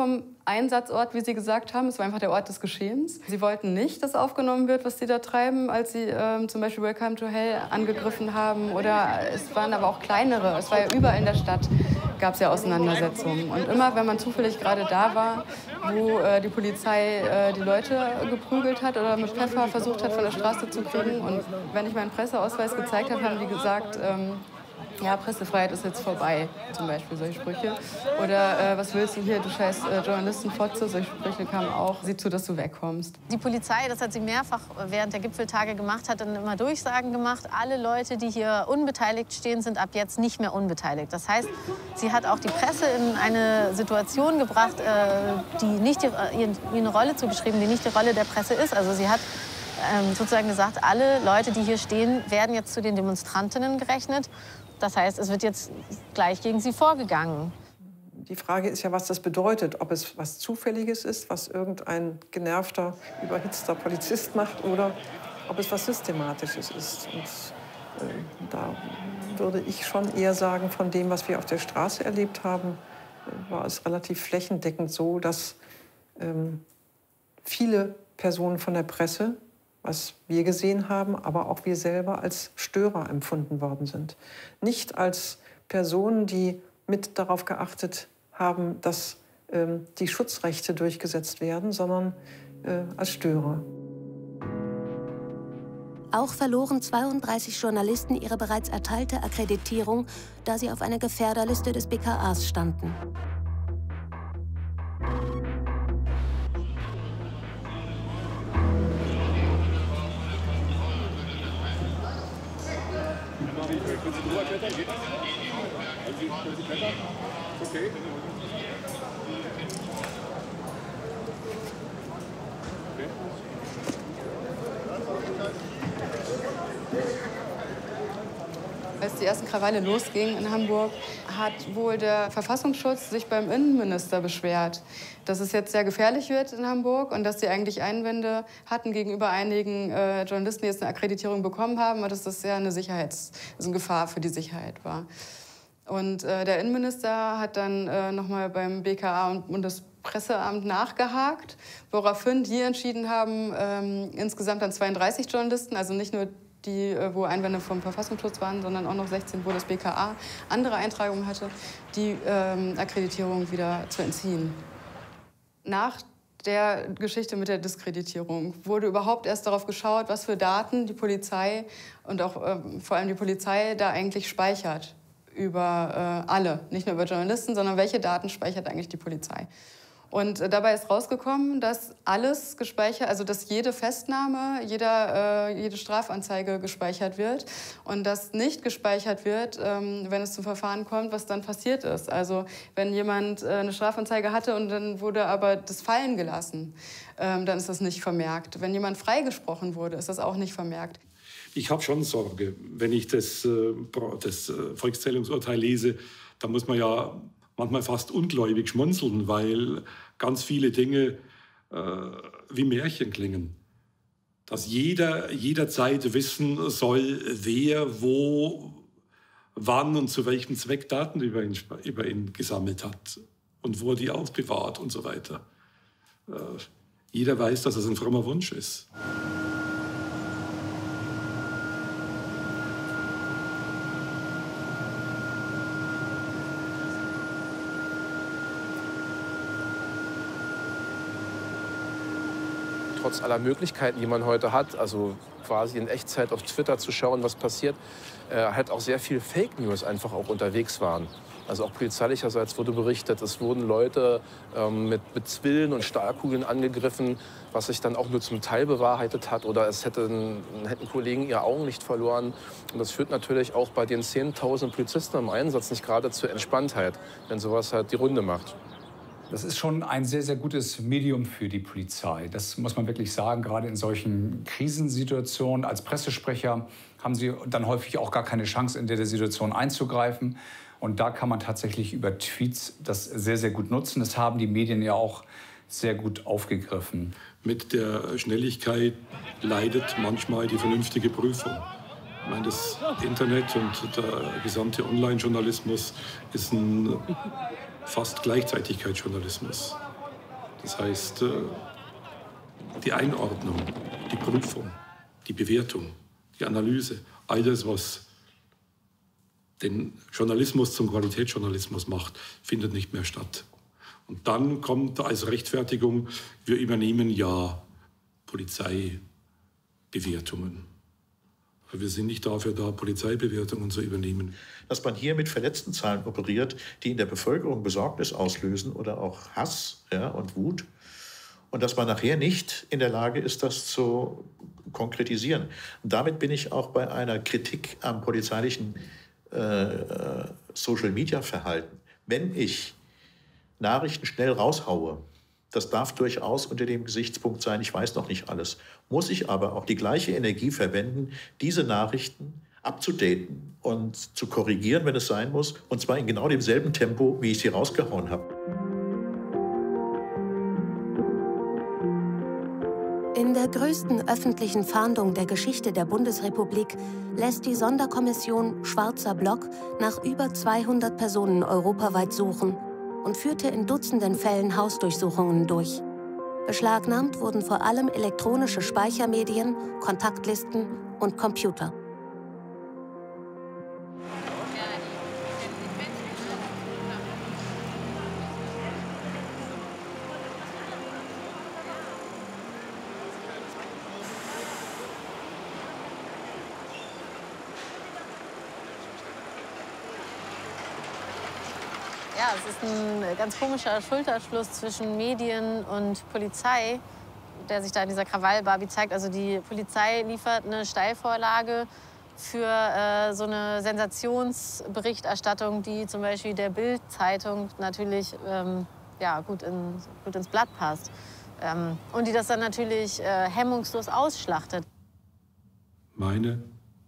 Einsatzort, wie Sie gesagt haben. Es war einfach der Ort des Geschehens. Sie wollten nicht, dass aufgenommen wird, was Sie da treiben, als Sie ähm, zum Beispiel Welcome to Hell angegriffen haben. Oder es waren aber auch kleinere. Es war ja überall in der Stadt, gab es ja Auseinandersetzungen. Und immer, wenn man zufällig gerade da war, wo äh, die Polizei äh, die Leute geprügelt hat oder mit Pfeffer versucht hat, von der Straße zu kriegen. Und wenn ich meinen Presseausweis gezeigt habe, haben die gesagt, ähm, ja, Pressefreiheit ist jetzt vorbei, zum Beispiel solche Sprüche. Oder äh, was willst du hier, du scheiß äh, Journalistenfotze, solche Sprüche kamen auch. Sieh zu, dass du wegkommst. Die Polizei, das hat sie mehrfach während der Gipfeltage gemacht, hat dann immer Durchsagen gemacht. Alle Leute, die hier unbeteiligt stehen, sind ab jetzt nicht mehr unbeteiligt. Das heißt, sie hat auch die Presse in eine Situation gebracht, äh, die nicht die, ihr, eine Rolle zugeschrieben, die nicht die Rolle der Presse ist. Also sie hat ähm, sozusagen gesagt, alle Leute, die hier stehen, werden jetzt zu den Demonstrantinnen gerechnet. Das heißt, es wird jetzt gleich gegen sie vorgegangen. Die Frage ist ja, was das bedeutet. Ob es was Zufälliges ist, was irgendein genervter, überhitzter Polizist macht, oder ob es was Systematisches ist. Und äh, da würde ich schon eher sagen, von dem, was wir auf der Straße erlebt haben, äh, war es relativ flächendeckend so, dass ähm, viele Personen von der Presse, was wir gesehen haben, aber auch wir selber als Störer empfunden worden sind. Nicht als Personen, die mit darauf geachtet haben, dass ähm, die Schutzrechte durchgesetzt werden, sondern äh, als Störer. Auch verloren zweiunddreißig Journalisten ihre bereits erteilte Akkreditierung, da sie auf einer Gefährderliste des B K As standen. Können Sie drüber klettern? Geht das? Können Sie klettern? Okay. Als die ersten Krawalle losgingen in Hamburg, hat wohl der Verfassungsschutz sich beim Innenminister beschwert, dass es jetzt sehr gefährlich wird in Hamburg und dass sie eigentlich Einwände hatten gegenüber einigen äh, Journalisten, die jetzt eine Akkreditierung bekommen haben, und dass das ja eine Sicherheits-, also eine Gefahr für die Sicherheit war. Und äh, der Innenminister hat dann äh, noch mal beim B K A und Bundespresseamt nachgehakt, woraufhin die entschieden haben, ähm, insgesamt dann zweiunddreißig Journalisten, also nicht nur die, wo Einwände vom Verfassungsschutz waren, sondern auch noch sechzehn, wo das B K A andere Eintragungen hatte, die ähm, Akkreditierung wieder zu entziehen. Nach der Geschichte mit der Diskreditierung wurde überhaupt erst darauf geschaut, was für Daten die Polizei und auch ähm, vor allem die Polizei da eigentlich speichert über äh, alle, nicht nur über Journalisten, sondern welche Daten speichert eigentlich die Polizei. Und äh, dabei ist rausgekommen, dass alles gespeichert, also dass jede Festnahme, jeder, äh, jede Strafanzeige gespeichert wird und dass nicht gespeichert wird, ähm, wenn es zum Verfahren kommt, was dann passiert ist. Also wenn jemand äh, eine Strafanzeige hatte und dann wurde aber das fallen gelassen, ähm, dann ist das nicht vermerkt. Wenn jemand freigesprochen wurde, ist das auch nicht vermerkt. Ich habe schon Sorge, wenn ich das, äh, das äh, Volkszählungsurteil lese, da muss man ja manchmal fast ungläubig schmunzeln, weil ganz viele Dinge äh, wie Märchen klingen. Dass jeder jederzeit wissen soll, wer, wo, wann und zu welchem Zweck Daten über ihn, über ihn gesammelt hat und wo er die aufbewahrt und so weiter. Äh, jeder weiß, dass das ein frommer Wunsch ist. Trotz aller Möglichkeiten, die man heute hat, also quasi in Echtzeit auf Twitter zu schauen, was passiert, äh, halt auch sehr viel Fake News einfach auch unterwegs waren. Also auch polizeilicherseits wurde berichtet, es wurden Leute ähm, mit, mit Zwillen und Stahlkugeln angegriffen, was sich dann auch nur zum Teil bewahrheitet hat. Oder es hätten, hätten Kollegen ihr Augenlicht verloren. Und das führt natürlich auch bei den zehntausend Polizisten im Einsatz nicht gerade zur Entspanntheit, wenn sowas halt die Runde macht. Das ist schon ein sehr, sehr gutes Medium für die Polizei. Das muss man wirklich sagen, gerade in solchen Krisensituationen. Als Pressesprecher haben Sie dann häufig auch gar keine Chance, in der Situation einzugreifen. Und da kann man tatsächlich über Tweets das sehr, sehr gut nutzen. Das haben die Medien ja auch sehr gut aufgegriffen. Mit der Schnelligkeit leidet manchmal die vernünftige Prüfung. Ich meine, das Internet und der gesamte Online-Journalismus ist ein fast Gleichzeitigkeitsjournalismus. Das heißt, die Einordnung, die Prüfung, die Bewertung, die Analyse, all das, was den Journalismus zum Qualitätsjournalismus macht, findet nicht mehr statt. Und dann kommt als Rechtfertigung, wir übernehmen ja Polizeibewertungen. Aber wir sind nicht dafür da, Polizeibewertungen zu übernehmen. Dass man hier mit Verletztenzahlen operiert, die in der Bevölkerung Besorgnis auslösen oder auch Hass, ja, und Wut. Und dass man nachher nicht in der Lage ist, das zu konkretisieren. Und damit bin ich auch bei einer Kritik am polizeilichen äh, Social-Media-Verhalten. Wenn ich Nachrichten schnell raushaue, das darf durchaus unter dem Gesichtspunkt sein, ich weiß noch nicht alles, muss ich aber auch die gleiche Energie verwenden, diese Nachrichten abzudaten und zu korrigieren, wenn es sein muss, und zwar in genau demselben Tempo, wie ich sie rausgehauen habe. In der größten öffentlichen Fahndung der Geschichte der Bundesrepublik lässt die Sonderkommission Schwarzer Block nach über zweihundert Personen europaweit suchen und führte in Dutzenden Fällen Hausdurchsuchungen durch. Beschlagnahmt wurden vor allem elektronische Speichermedien, Kontaktlisten und Computer. Ja, es ist ein ganz komischer Schulterschluss zwischen Medien und Polizei, der sich da in dieser Krawall-Barbie zeigt. Also die Polizei liefert eine Steilvorlage für äh, so eine Sensationsberichterstattung, die zum Beispiel der Bild-Zeitung natürlich ähm, ja, gut, in, gut ins Blatt passt. Ähm, und die das dann natürlich äh, hemmungslos ausschlachtet. Meine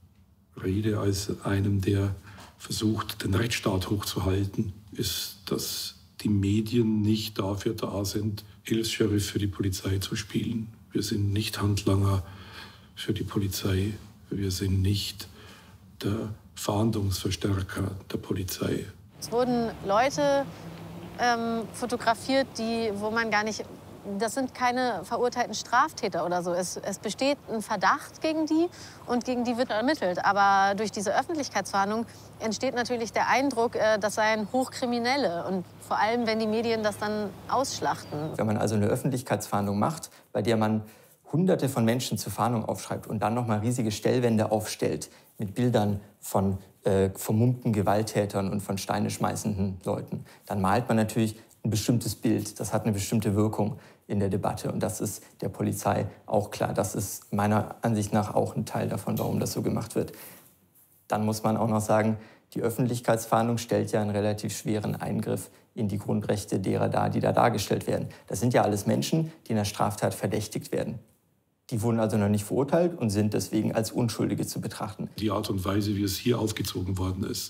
Rede als einem, der versucht, den Rechtsstaat hochzuhalten, ist, dass die Medien nicht dafür da sind, Hilfs-Sheriff für die Polizei zu spielen. Wir sind nicht Handlanger für die Polizei. Wir sind nicht der Fahndungsverstärker der Polizei. Es wurden Leute ähm, fotografiert, die, wo man gar nicht... Das sind keine verurteilten Straftäter oder so. Es, es besteht ein Verdacht gegen die und gegen die wird ermittelt. Aber durch diese Öffentlichkeitsfahndung entsteht natürlich der Eindruck, das seien Hochkriminelle. Und vor allem, wenn die Medien das dann ausschlachten. Wenn man also eine Öffentlichkeitsfahndung macht, bei der man Hunderte von Menschen zur Fahndung aufschreibt und dann noch mal riesige Stellwände aufstellt mit Bildern von äh, vermummten Gewalttätern und von Steine schmeißenden Leuten, dann malt man natürlich ein bestimmtes Bild. Das hat eine bestimmte Wirkung in der Debatte. Und das ist der Polizei auch klar. Das ist meiner Ansicht nach auch ein Teil davon, warum das so gemacht wird. Dann muss man auch noch sagen, die Öffentlichkeitsfahndung stellt ja einen relativ schweren Eingriff in die Grundrechte derer dar, die da dargestellt werden. Das sind ja alles Menschen, die in der Straftat verdächtigt werden. Die wurden also noch nicht verurteilt und sind deswegen als Unschuldige zu betrachten. Die Art und Weise, wie es hier aufgezogen worden ist,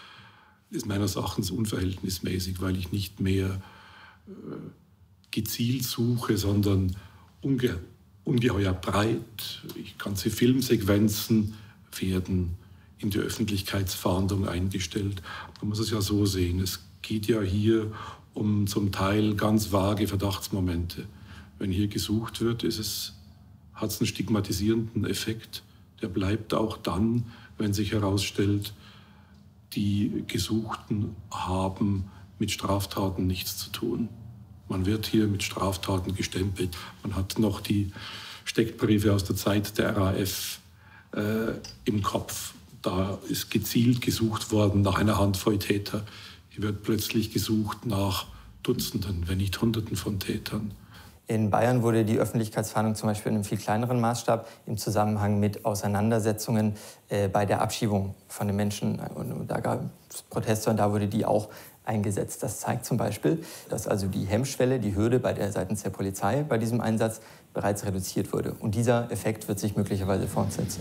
ist meines Erachtens unverhältnismäßig, weil ich nicht mehr äh, gezielt suche, sondern unge ungeheuer breit. Ich ganze Filmsequenzen werden in die Öffentlichkeitsfahndung eingestellt. Man muss es ja so sehen, es geht ja hier um zum Teil ganz vage Verdachtsmomente. Wenn hier gesucht wird, ist es, hat es einen stigmatisierenden Effekt. Der bleibt auch dann, wenn sich herausstellt, die Gesuchten haben mit Straftaten nichts zu tun. Man wird hier mit Straftaten gestempelt. Man hat noch die Steckbriefe aus der Zeit der R A F äh, im Kopf. Da ist gezielt gesucht worden nach einer Handvoll Täter. Hier wird plötzlich gesucht nach Dutzenden, wenn nicht Hunderten von Tätern. In Bayern wurde die Öffentlichkeitsfahndung zum Beispiel in einem viel kleineren Maßstab im Zusammenhang mit Auseinandersetzungen äh, bei der Abschiebung von den Menschen. Und da gab es Proteste und da wurde die auch eingesetzt. Das zeigt zum Beispiel, dass also die Hemmschwelle, die Hürde bei der, seitens der Polizei bei diesem Einsatz bereits reduziert wurde. Und dieser Effekt wird sich möglicherweise fortsetzen.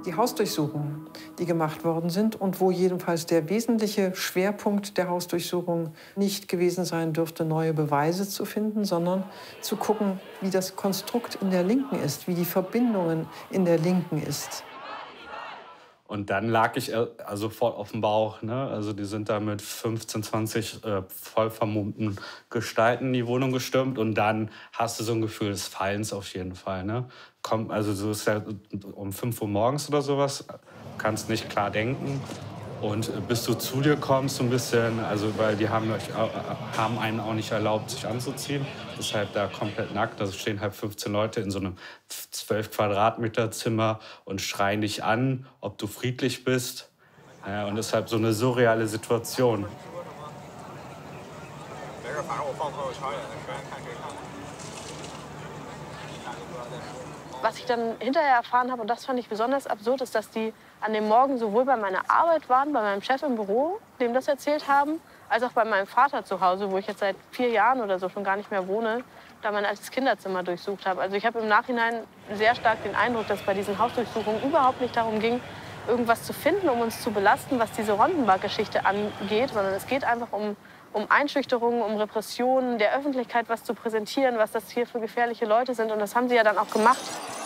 die Hausdurchsuchungen, die gemacht worden sind und wo jedenfalls der wesentliche Schwerpunkt der Hausdurchsuchung nicht gewesen sein dürfte, neue Beweise zu finden, sondern zu gucken, wie das Konstrukt in der Linken ist, wie die Verbindungen in der Linken ist. Und dann lag ich also sofort auf dem Bauch. Ne? Also die sind da mit fünfzehn, zwanzig äh, voll vermummten Gestalten in die Wohnung gestürmt. Und dann hast du so ein Gefühl des Fallens auf jeden Fall. Ne? Komm, also so ist ja um fünf Uhr morgens oder sowas, kannst nicht klar denken. Und bis du zu dir kommst, so ein bisschen, also weil die haben, euch, haben einen auch nicht erlaubt, sich anzuziehen. Deshalb da komplett nackt. Da stehen halt fünfzehn Leute in so einem zwölf Quadratmeter Zimmer und schreien dich an, ob du friedlich bist. Ja, und deshalb so eine surreale Situation. Was ich dann hinterher erfahren habe, und das fand ich besonders absurd, ist, dass die an dem Morgen sowohl bei meiner Arbeit waren, bei meinem Chef im Büro, dem das erzählt haben, als auch bei meinem Vater zu Hause, wo ich jetzt seit vier Jahren oder so schon gar nicht mehr wohne, da mein altes Kinderzimmer durchsucht habe. Also ich habe im Nachhinein sehr stark den Eindruck, dass bei diesen Hausdurchsuchungen überhaupt nicht darum ging, irgendwas zu finden, um uns zu belasten, was diese Rondenberg-Geschichte angeht, sondern es geht einfach um, um Einschüchterungen, um Repressionen, der Öffentlichkeit was zu präsentieren, was das hier für gefährliche Leute sind. Und das haben sie ja dann auch gemacht.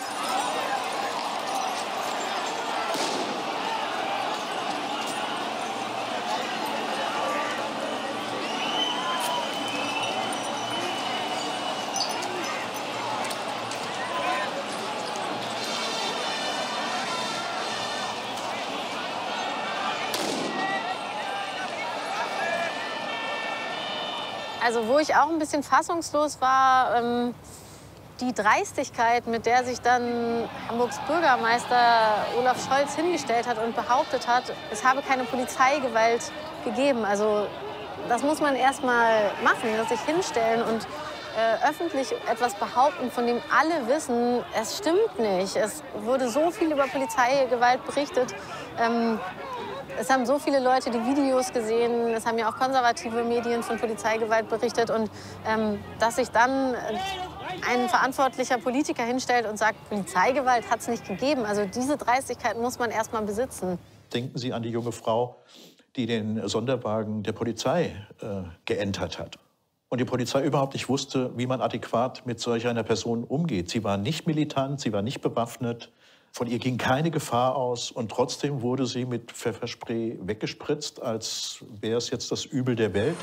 Also wo ich auch ein bisschen fassungslos war, ähm, die Dreistigkeit, mit der sich dann Hamburgs Bürgermeister Olaf Scholz hingestellt hat und behauptet hat, es habe keine Polizeigewalt gegeben. Also das muss man erst mal machen, dass sich hinstellen und äh, öffentlich etwas behaupten, von dem alle wissen, es stimmt nicht. Es wurde so viel über Polizeigewalt berichtet. Ähm, Es haben so viele Leute die Videos gesehen, es haben ja auch konservative Medien von Polizeigewalt berichtet. Und ähm, dass sich dann ein verantwortlicher Politiker hinstellt und sagt, Polizeigewalt hat es nicht gegeben. Also diese Dreistigkeit muss man erst mal besitzen. Denken Sie an die junge Frau, die den Sonderwagen der Polizei äh, geentert hat. Und die Polizei überhaupt nicht wusste, wie man adäquat mit solch einer Person umgeht. Sie war nicht militant, sie war nicht bewaffnet. Von ihr ging keine Gefahr aus und trotzdem wurde sie mit Pfefferspray weggespritzt, als wäre es jetzt das Übel der Welt.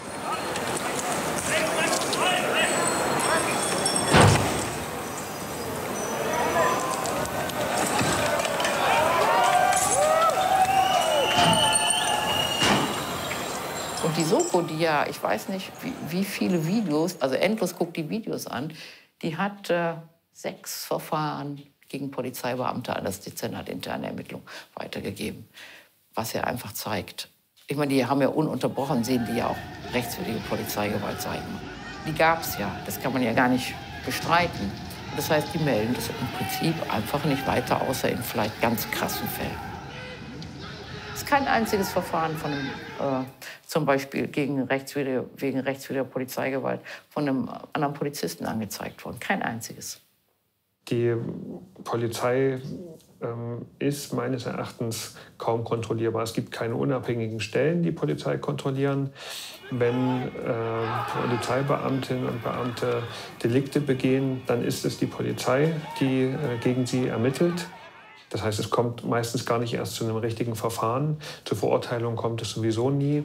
Und die Soko, die ja, ich weiß nicht, wie, wie viele Videos, also endlos guckt die Videos an, die hat äh, sechs Verfahren gegen Polizeibeamte an das Dezernat interne Ermittlung weitergegeben. Was ja einfach zeigt. Ich meine, die haben ja ununterbrochen, sehen die ja auch rechtswidrige Polizeigewalt zeigen. Die gab es ja, das kann man ja gar nicht bestreiten. Das heißt, die melden das im Prinzip einfach nicht weiter, außer in vielleicht ganz krassen Fällen. Es ist kein einziges Verfahren von einem, äh, zum Beispiel gegen rechtswidrige, wegen rechtswidriger Polizeigewalt von einem anderen Polizisten angezeigt worden. Kein einziges. Die Polizei ähm, ist meines Erachtens kaum kontrollierbar. Es gibt keine unabhängigen Stellen, die Polizei kontrollieren. Wenn äh, Polizeibeamtinnen und Beamte Delikte begehen, dann ist es die Polizei, die äh, gegen sie ermittelt. Das heißt, es kommt meistens gar nicht erst zu einem richtigen Verfahren. Zur Verurteilung kommt es sowieso nie.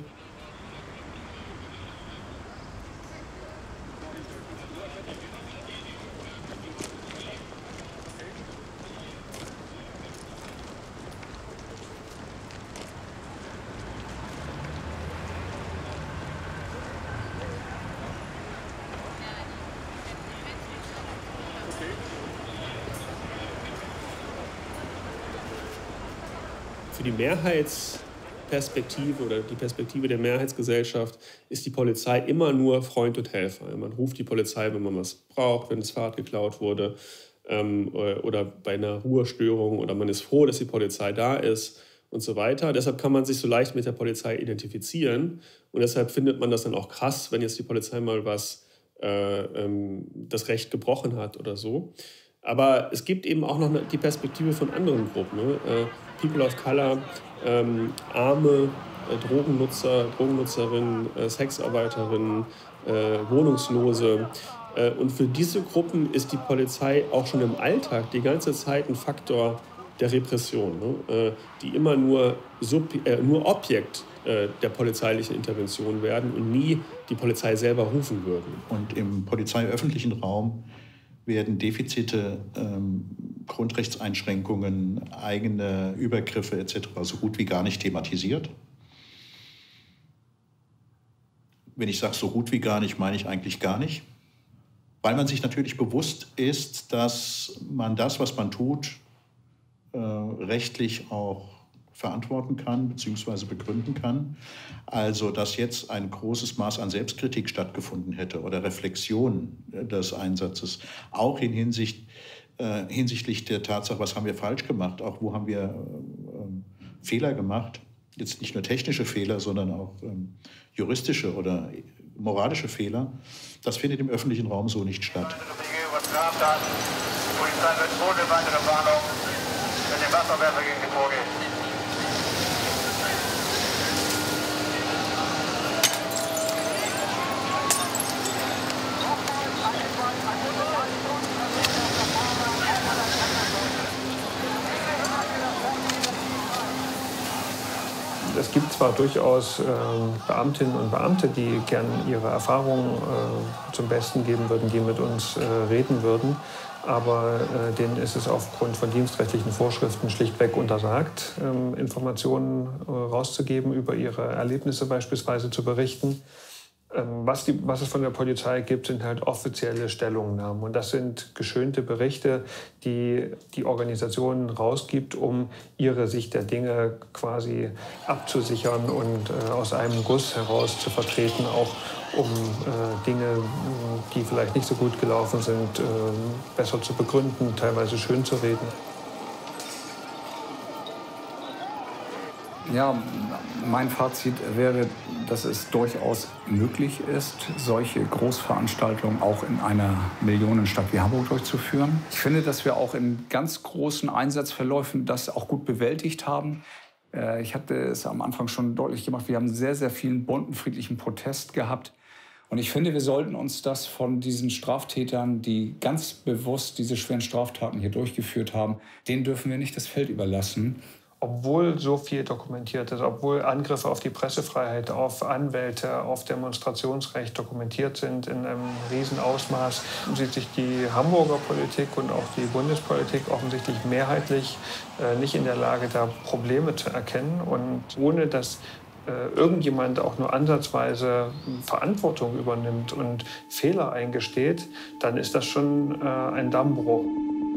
Für die Mehrheitsperspektive oder die Perspektive der Mehrheitsgesellschaft ist die Polizei immer nur Freund und Helfer. Man ruft die Polizei, wenn man was braucht, wenn das Fahrrad geklaut wurde ähm, oder bei einer Ruhestörung oder man ist froh, dass die Polizei da ist und so weiter. Deshalb kann man sich so leicht mit der Polizei identifizieren und deshalb findet man das dann auch krass, wenn jetzt die Polizei mal was, äh, ähm, das Recht gebrochen hat oder so. Aber es gibt eben auch noch die Perspektive von anderen Gruppen. Ne? Äh, People of Color, ähm, arme äh, Drogennutzer, Drogennutzerinnen, äh, Sexarbeiterinnen, äh, Wohnungslose. Äh, und für diese Gruppen ist die Polizei auch schon im Alltag die ganze Zeit ein Faktor der Repression, ne? äh, die immer nur, Sub äh, nur Objekt äh, der polizeilichen Intervention werden und nie die Polizei selber rufen würden. Und im polizeiöffentlichen Raum werden Defizite, ähm, Grundrechtseinschränkungen, eigene Übergriffe et cetera so gut wie gar nicht thematisiert. Wenn ich sage so gut wie gar nicht, meine ich eigentlich gar nicht. Weil man sich natürlich bewusst ist, dass man das, was man tut, äh, rechtlich auch verantworten kann bzw. begründen kann. Also dass jetzt ein großes Maß an Selbstkritik stattgefunden hätte oder Reflexion des Einsatzes, auch in Hinsicht, äh, hinsichtlich der Tatsache, was haben wir falsch gemacht, auch wo haben wir äh, Fehler gemacht, jetzt nicht nur technische Fehler, sondern auch ähm, juristische oder moralische Fehler, das findet im öffentlichen Raum so nicht statt. Die Polizei wird ohne weitere Warnung mit dem Wasserwerfer gegen sie vorgehen. Es gibt zwar durchaus äh, Beamtinnen und Beamte, die gern ihre Erfahrungen äh, zum Besten geben würden, die mit uns äh, reden würden, aber äh, denen ist es aufgrund von dienstrechtlichen Vorschriften schlichtweg untersagt, äh, Informationen äh, rauszugeben, über ihre Erlebnisse beispielsweise zu berichten. Was, die, was es von der Polizei gibt, sind halt offizielle Stellungnahmen. Und das sind geschönte Berichte, die die Organisation rausgibt, um ihre Sicht der Dinge quasi abzusichern und äh, aus einem Guss heraus zu vertreten, auch um äh, Dinge, die vielleicht nicht so gut gelaufen sind, äh, besser zu begründen, teilweise schön zu reden. Ja, mein Fazit wäre, dass es durchaus möglich ist, solche Großveranstaltungen auch in einer Millionenstadt wie Hamburg durchzuführen. Ich finde, dass wir auch in ganz großen Einsatzverläufen das auch gut bewältigt haben. Ich hatte es am Anfang schon deutlich gemacht, wir haben sehr, sehr vielen bunten, friedlichen Protest gehabt. Und ich finde, wir sollten uns das von diesen Straftätern, die ganz bewusst diese schweren Straftaten hier durchgeführt haben, denen dürfen wir nicht das Feld überlassen. Obwohl so viel dokumentiert ist, obwohl Angriffe auf die Pressefreiheit, auf Anwälte, auf Demonstrationsrecht dokumentiert sind in einem Riesenausmaß, sieht sich die Hamburger Politik und auch die Bundespolitik offensichtlich mehrheitlich äh, nicht in der Lage, da Probleme zu erkennen. Und ohne dass äh, irgendjemand auch nur ansatzweise Verantwortung übernimmt und Fehler eingesteht, dann ist das schon äh, ein Dammbruch.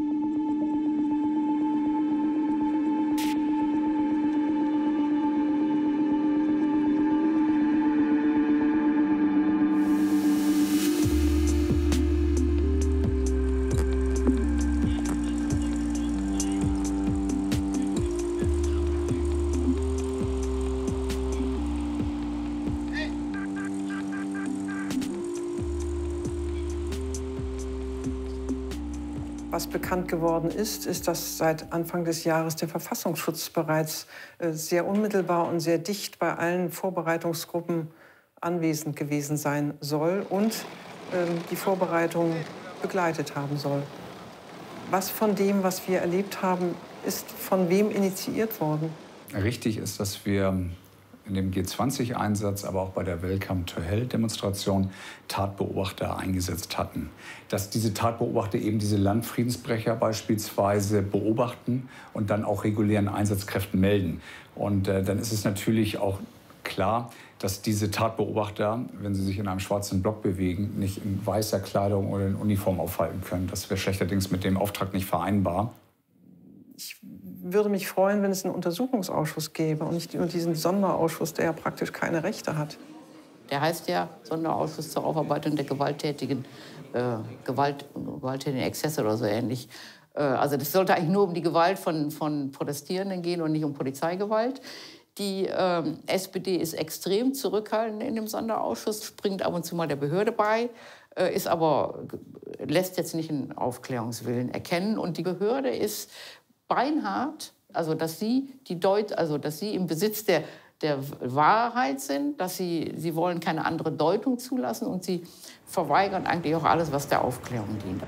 Was bekannt geworden ist, ist, dass seit Anfang des Jahres der Verfassungsschutz bereits äh, sehr unmittelbar und sehr dicht bei allen Vorbereitungsgruppen anwesend gewesen sein soll und äh, die Vorbereitung begleitet haben soll. Was von dem, was wir erlebt haben, ist von wem initiiert worden? Richtig ist, dass wir in dem G zwanzig Einsatz, aber auch bei der Welcome to Hell-Demonstration Tatbeobachter eingesetzt hatten. Dass diese Tatbeobachter eben diese Landfriedensbrecher beispielsweise beobachten und dann auch regulären Einsatzkräften melden. Und äh, dann ist es natürlich auch klar, dass diese Tatbeobachter, wenn sie sich in einem schwarzen Block bewegen, nicht in weißer Kleidung oder in Uniform aufhalten können. Das wäre schlechterdings mit dem Auftrag nicht vereinbar. Ich würde mich freuen, wenn es einen Untersuchungsausschuss gäbe und nicht nur diesen Sonderausschuss, der ja praktisch keine Rechte hat. Der heißt ja Sonderausschuss zur Aufarbeitung der gewalttätigen, äh, Gewalt, gewalttätigen Exzesse oder so ähnlich. Äh, also das sollte eigentlich nur um die Gewalt von, von Protestierenden gehen und nicht um Polizeigewalt. Die äh, S P D ist extrem zurückhaltend in dem Sonderausschuss, springt ab und zu mal der Behörde bei, äh, ist aber lässt jetzt nicht einen Aufklärungswillen erkennen. Und die Behörde ist beinhart, also dass sie, die Deut also dass sie im Besitz der, der Wahrheit sind, dass sie, sie wollen keine andere Deutung zulassen und sie verweigern eigentlich auch alles, was der Aufklärung dient.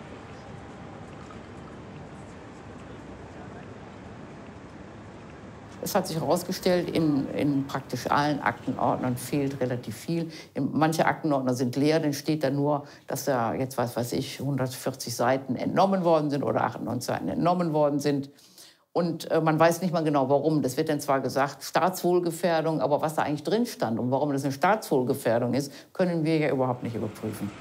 Es hat sich herausgestellt, in, in praktisch allen Aktenordnern fehlt relativ viel. Manche Aktenordner sind leer, dann steht da nur, dass da jetzt, was weiß ich, hundertvierzig Seiten entnommen worden sind oder achtundneunzig Seiten entnommen worden sind. Und äh, man weiß nicht mal genau, warum. Das wird dann zwar gesagt, Staatswohlgefährdung, aber was da eigentlich drin stand und warum das eine Staatswohlgefährdung ist, können wir ja überhaupt nicht überprüfen.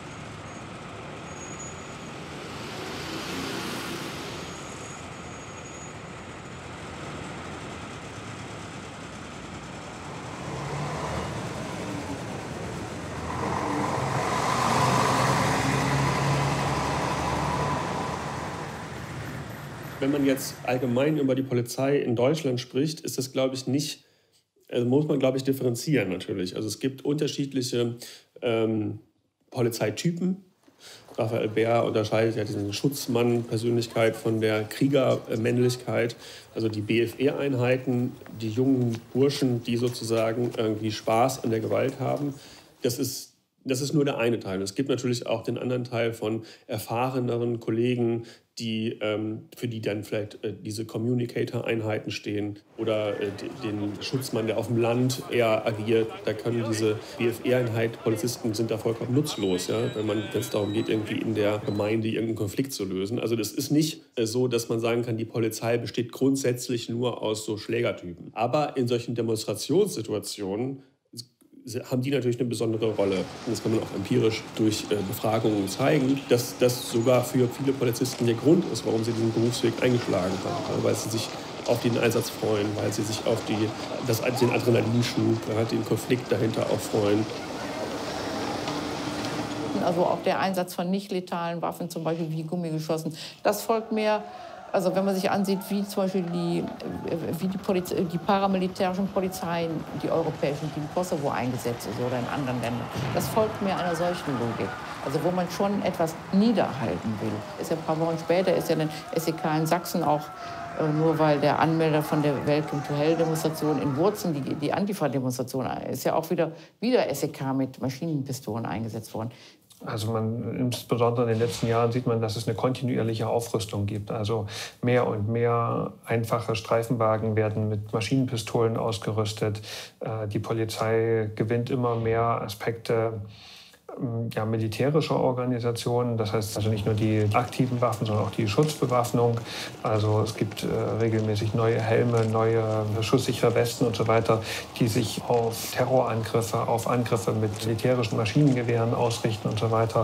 Wenn man jetzt allgemein über die Polizei in Deutschland spricht, ist das, glaube ich, nicht, also muss man, glaube ich, differenzieren natürlich. Also es gibt unterschiedliche ähm, Polizeitypen. Raphael Bär unterscheidet ja diesen Schutzmann-Persönlichkeit von der Kriegermännlichkeit. Also die B F E-Einheiten, die jungen Burschen, die sozusagen irgendwie Spaß an der Gewalt haben. Das ist Das ist nur der eine Teil. Es gibt natürlich auch den anderen Teil von erfahreneren Kollegen, die, ähm, für die dann vielleicht äh, diese Communicator-Einheiten stehen oder äh, den Schutzmann, der auf dem Land eher agiert. Da können diese B F E-Einheit, Polizisten sind da vollkommen nutzlos, ja? Wenn man, wenn es darum geht, irgendwie in der Gemeinde irgendeinen Konflikt zu lösen. Also das ist nicht äh, so, dass man sagen kann, die Polizei besteht grundsätzlich nur aus so Schlägertypen. Aber in solchen Demonstrationssituationen haben die natürlich eine besondere Rolle. Und das kann man auch empirisch durch äh, Befragungen zeigen, dass das sogar für viele Polizisten der Grund ist, warum sie diesen Berufsweg eingeschlagen haben. Weil sie sich auf den Einsatz freuen, weil sie sich auf die, das, den Adrenalinschub, ja, den Konflikt dahinter auch freuen. Also auch der Einsatz von nicht letalen Waffen, zum Beispiel wie Gummigeschossen, das folgt mehr. Also wenn man sich ansieht, wie zum Beispiel die, wie die, Poliz die paramilitärischen Polizeien, die europäischen, die in Kosovo eingesetzt ist oder in anderen Ländern, das folgt mir einer solchen Logik. Also wo man schon etwas niederhalten will. Ist ja ein paar Wochen später ist ja ein S E K in Sachsen auch, äh, nur weil der Anmelder von der Welcome to Hell-Demonstration in Wurzen, die, die Antifa-Demonstration, ist ja auch wieder, wieder S E K mit Maschinenpistolen eingesetzt worden. Also man, insbesondere in den letzten Jahren sieht man, dass es eine kontinuierliche Aufrüstung gibt. Also mehr und mehr einfache Streifenwagen werden mit Maschinenpistolen ausgerüstet. Die Polizei gewinnt immer mehr Aspekte ja, militärischer Organisationen. Das heißt also nicht nur die aktiven Waffen, sondern auch die Schutzbewaffnung. Also es gibt äh, regelmäßig neue Helme, neue schusssichere Westen und so weiter, die sich auf Terrorangriffe, auf Angriffe mit militärischen Maschinengewehren ausrichten und so weiter.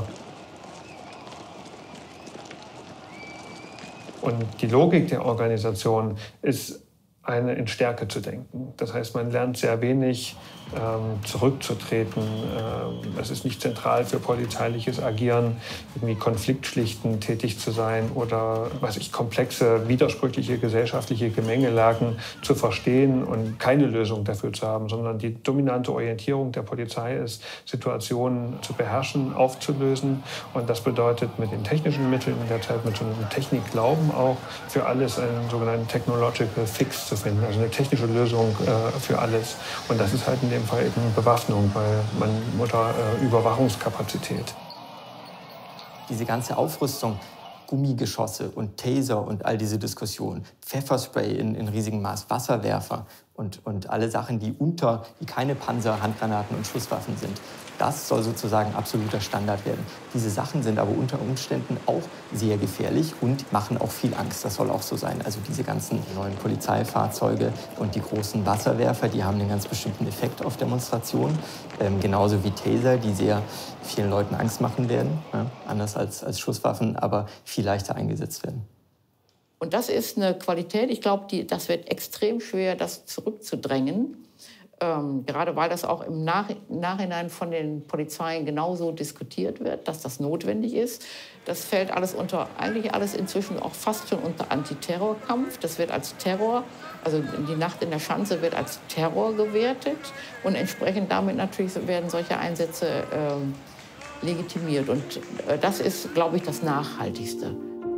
Und die Logik der Organisation ist, eine in Stärke zu denken. Das heißt, man lernt sehr wenig ähm, zurückzutreten. Ähm, es ist nicht zentral für polizeiliches Agieren, irgendwie konfliktschlichtend tätig zu sein oder was ich, komplexe, widersprüchliche gesellschaftliche Gemengelagen zu verstehen und keine Lösung dafür zu haben, sondern die dominante Orientierung der Polizei ist, Situationen zu beherrschen, aufzulösen. Und das bedeutet mit den technischen Mitteln in der Zeit, mit so einem Technikglauben auch, für alles einen sogenannten Technological Fix zu finden, also eine technische Lösung äh, für alles. Und das ist halt in dem Fall eben Bewaffnung, weil man oder äh, Überwachungskapazität. Diese ganze Aufrüstung, Gummigeschosse und Taser und all diese Diskussionen, Pfefferspray in, in riesigem Maß, Wasserwerfer und, und alle Sachen, die unter, die keine Panzer, Handgranaten und Schusswaffen sind. Das soll sozusagen absoluter Standard werden. Diese Sachen sind aber unter Umständen auch sehr gefährlich und machen auch viel Angst. Das soll auch so sein. Also diese ganzen neuen Polizeifahrzeuge und die großen Wasserwerfer, die haben einen ganz bestimmten Effekt auf Demonstrationen. Ähm, genauso wie Taser, die sehr vielen Leuten Angst machen werden. Ja, anders als, als Schusswaffen, aber viel leichter eingesetzt werden. Und das ist eine Qualität, ich glaube, das wird extrem schwer, das zurückzudrängen. Ähm, gerade weil das auch im Nach Nachhinein von den Polizeien genauso diskutiert wird, dass das notwendig ist. Das fällt alles unter, eigentlich alles inzwischen auch fast schon unter Antiterrorkampf. Das wird als Terror, also die Nacht in der Schanze wird als Terror gewertet. Und entsprechend damit natürlich werden solche Einsätze ähm, legitimiert. Und das ist, glaube ich, das Nachhaltigste.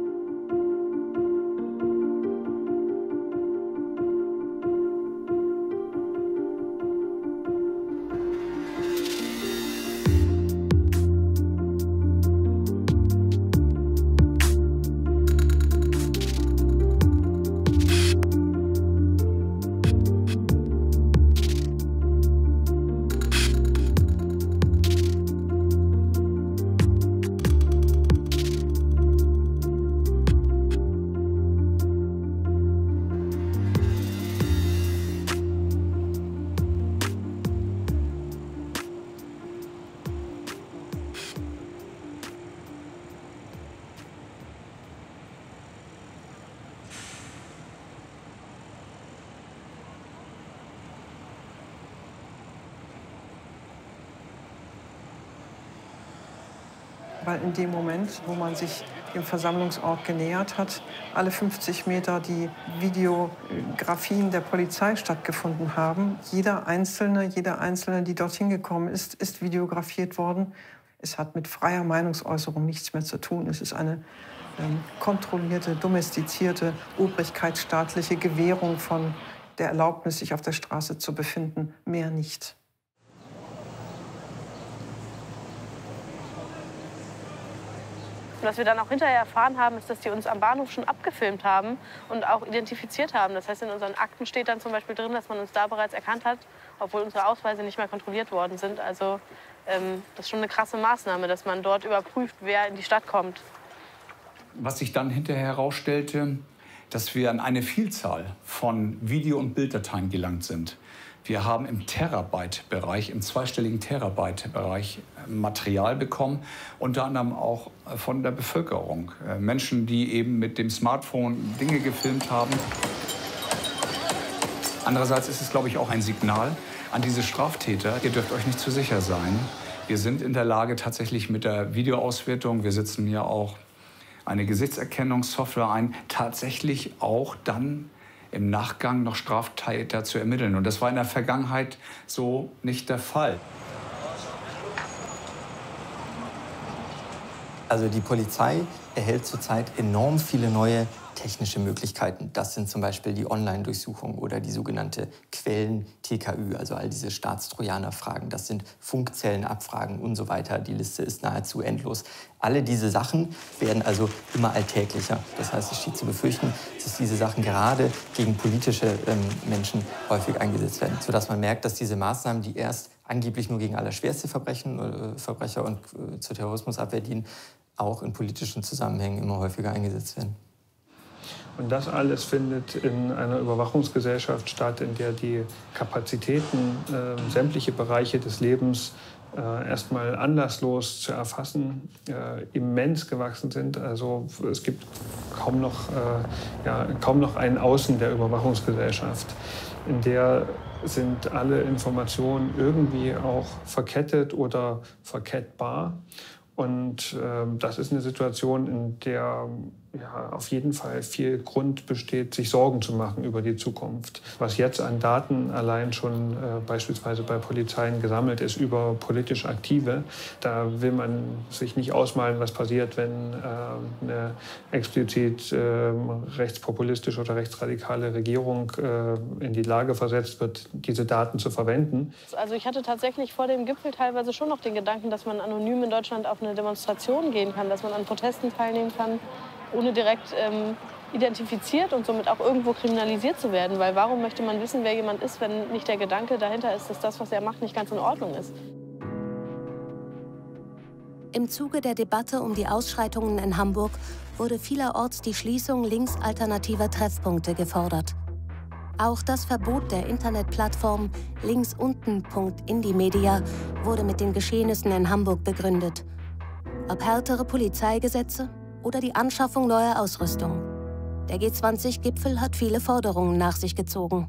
Weil in dem Moment, wo man sich dem Versammlungsort genähert hat, alle fünfzig Meter die Videografien der Polizei stattgefunden haben. Jeder Einzelne, jeder Einzelne, die dorthin gekommen ist, ist videografiert worden. Es hat mit freier Meinungsäußerung nichts mehr zu tun. Es ist eine ähm, kontrollierte, domestizierte, obrigkeitsstaatliche Gewährung von der Erlaubnis, sich auf der Straße zu befinden. Mehr nicht. Was wir dann auch hinterher erfahren haben, ist, dass die uns am Bahnhof schon abgefilmt haben und auch identifiziert haben. Das heißt, in unseren Akten steht dann zum Beispiel drin, dass man uns da bereits erkannt hat, obwohl unsere Ausweise nicht mehr kontrolliert worden sind. Also ähm, das ist schon eine krasse Maßnahme, dass man dort überprüft, wer in die Stadt kommt. Was sich dann hinterher herausstellte, dass wir an eine Vielzahl von Video- und Bilddateien gelangt sind. Wir haben im Terabyte-Bereich, im zweistelligen Terabyte-Bereich Material bekommen, unter anderem auch von der Bevölkerung. Menschen, die eben mit dem Smartphone Dinge gefilmt haben. Andererseits ist es, glaube ich, auch ein Signal an diese Straftäter. Ihr dürft euch nicht zu sicher sein. Wir sind in der Lage, tatsächlich mit der Videoauswertung, wir setzen hier auch eine Gesichtserkennungssoftware ein, tatsächlich auch dann im Nachgang noch Straftäter zu ermitteln. Und das war in der Vergangenheit so nicht der Fall. Also die Polizei erhält zurzeit enorm viele neue technische Möglichkeiten. Das sind zum Beispiel die Online-Durchsuchung oder die sogenannte Quellen-T K Ü, also all diese Staatstrojaner-Fragen. Das sind Funkzellenabfragen und so weiter. Die Liste ist nahezu endlos. Alle diese Sachen werden also immer alltäglicher. Das heißt, es steht zu befürchten, dass diese Sachen gerade gegen politische ähm, Menschen häufig eingesetzt werden, sodass man merkt, dass diese Maßnahmen, die erst angeblich nur gegen allerschwerste Verbrechen, äh, Verbrecher und äh, zur Terrorismusabwehr dienen, auch in politischen Zusammenhängen immer häufiger eingesetzt werden. Und das alles findet in einer Überwachungsgesellschaft statt, in der die Kapazitäten, äh, sämtliche Bereiche des Lebens äh, erstmal anlasslos zu erfassen, äh, immens gewachsen sind. Also es gibt kaum noch, äh, ja, kaum noch ein Außen der Überwachungsgesellschaft. In der sind alle Informationen irgendwie auch verkettet oder verkettbar. Und äh, das ist eine Situation, in der ja, auf jeden Fall viel Grund besteht, sich Sorgen zu machen über die Zukunft. Was jetzt an Daten allein schon äh, beispielsweise bei Polizeien gesammelt ist über politisch Aktive, da will man sich nicht ausmalen, was passiert, wenn äh, eine explizit äh, rechtspopulistische oder rechtsradikale Regierung äh, in die Lage versetzt wird, diese Daten zu verwenden. Also ich hatte tatsächlich vor dem Gipfel teilweise schon noch den Gedanken, dass man anonym in Deutschland auf eine Demonstration gehen kann, dass man an Protesten teilnehmen kann, ohne direkt ähm, identifiziert und somit auch irgendwo kriminalisiert zu werden. Weil warum möchte man wissen, wer jemand ist, wenn nicht der Gedanke dahinter ist, dass das, was er macht, nicht ganz in Ordnung ist? Im Zuge der Debatte um die Ausschreitungen in Hamburg wurde vielerorts die Schließung linksalternativer Treffpunkte gefordert. Auch das Verbot der Internetplattform linksunten punkt indymedia wurde mit den Geschehnissen in Hamburg begründet. Ob härtere Polizeigesetze oder die Anschaffung neuer Ausrüstung. Der G zwanzig Gipfel hat viele Forderungen nach sich gezogen.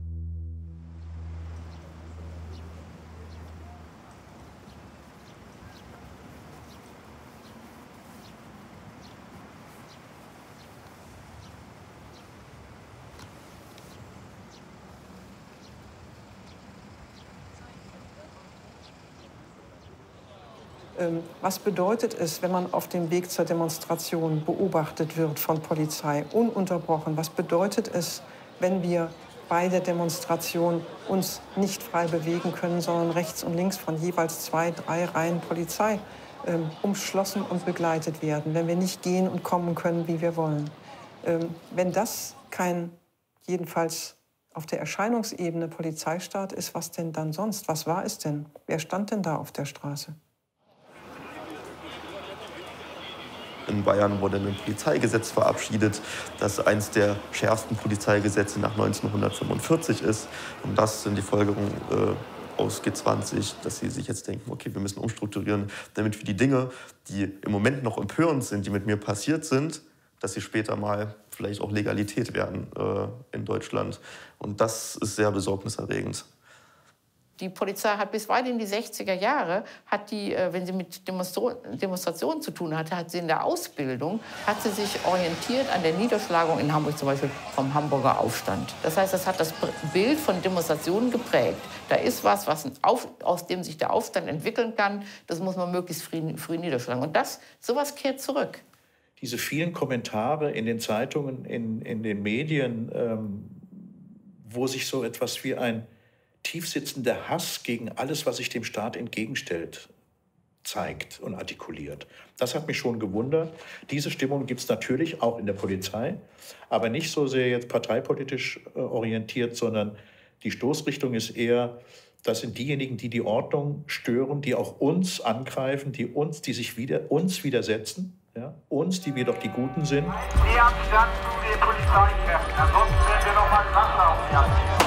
Was bedeutet es, wenn man auf dem Weg zur Demonstration beobachtet wird von Polizei, ununterbrochen? Was bedeutet es, wenn wir bei der Demonstration uns nicht frei bewegen können, sondern rechts und links von jeweils zwei, drei Reihen Polizei ähm, umschlossen und begleitet werden, wenn wir nicht gehen und kommen können, wie wir wollen? Ähm, wenn das kein, jedenfalls auf der Erscheinungsebene Polizeistaat ist, was denn dann sonst? Was war es denn? Wer stand denn da auf der Straße? In Bayern wurde ein Polizeigesetz verabschiedet, das eines der schärfsten Polizeigesetze nach neunzehnhundertfünfundvierzig ist. Und das sind die Folgerungen äh, aus G zwanzig, dass sie sich jetzt denken, okay, wir müssen umstrukturieren, damit wir die Dinge, die im Moment noch empörend sind, die mit mir passiert sind, dass sie später mal vielleicht auch Legalität werden äh, in Deutschland. Und das ist sehr besorgniserregend. Die Polizei hat bis weit in die sechziger Jahre, hat die, wenn sie mit Demonstrationen zu tun hatte, hat sie in der Ausbildung, hat sie sich orientiert an der Niederschlagung in Hamburg, zum Beispiel vom Hamburger Aufstand. Das heißt, das hat das Bild von Demonstrationen geprägt. Da ist was, was auf, aus dem sich der Aufstand entwickeln kann, das muss man möglichst früh, früh niederschlagen. Und das, sowas kehrt zurück. Diese vielen Kommentare in den Zeitungen, in, in den Medien, ähm, wo sich so etwas wie ein tiefsitzender Hass gegen alles, was sich dem Staat entgegenstellt, zeigt und artikuliert. Das hat mich schon gewundert. Diese Stimmung gibt es natürlich auch in der Polizei, aber nicht so sehr jetzt parteipolitisch äh, orientiert, sondern die Stoßrichtung ist eher, das sind diejenigen, die die Ordnung stören, die auch uns angreifen, die, uns, die sich wieder, uns widersetzen, ja? Uns, die wir doch die Guten sind. Die Abstand zu den Polizeikräften, ansonsten werden wir noch mal Sachlaufen lassen.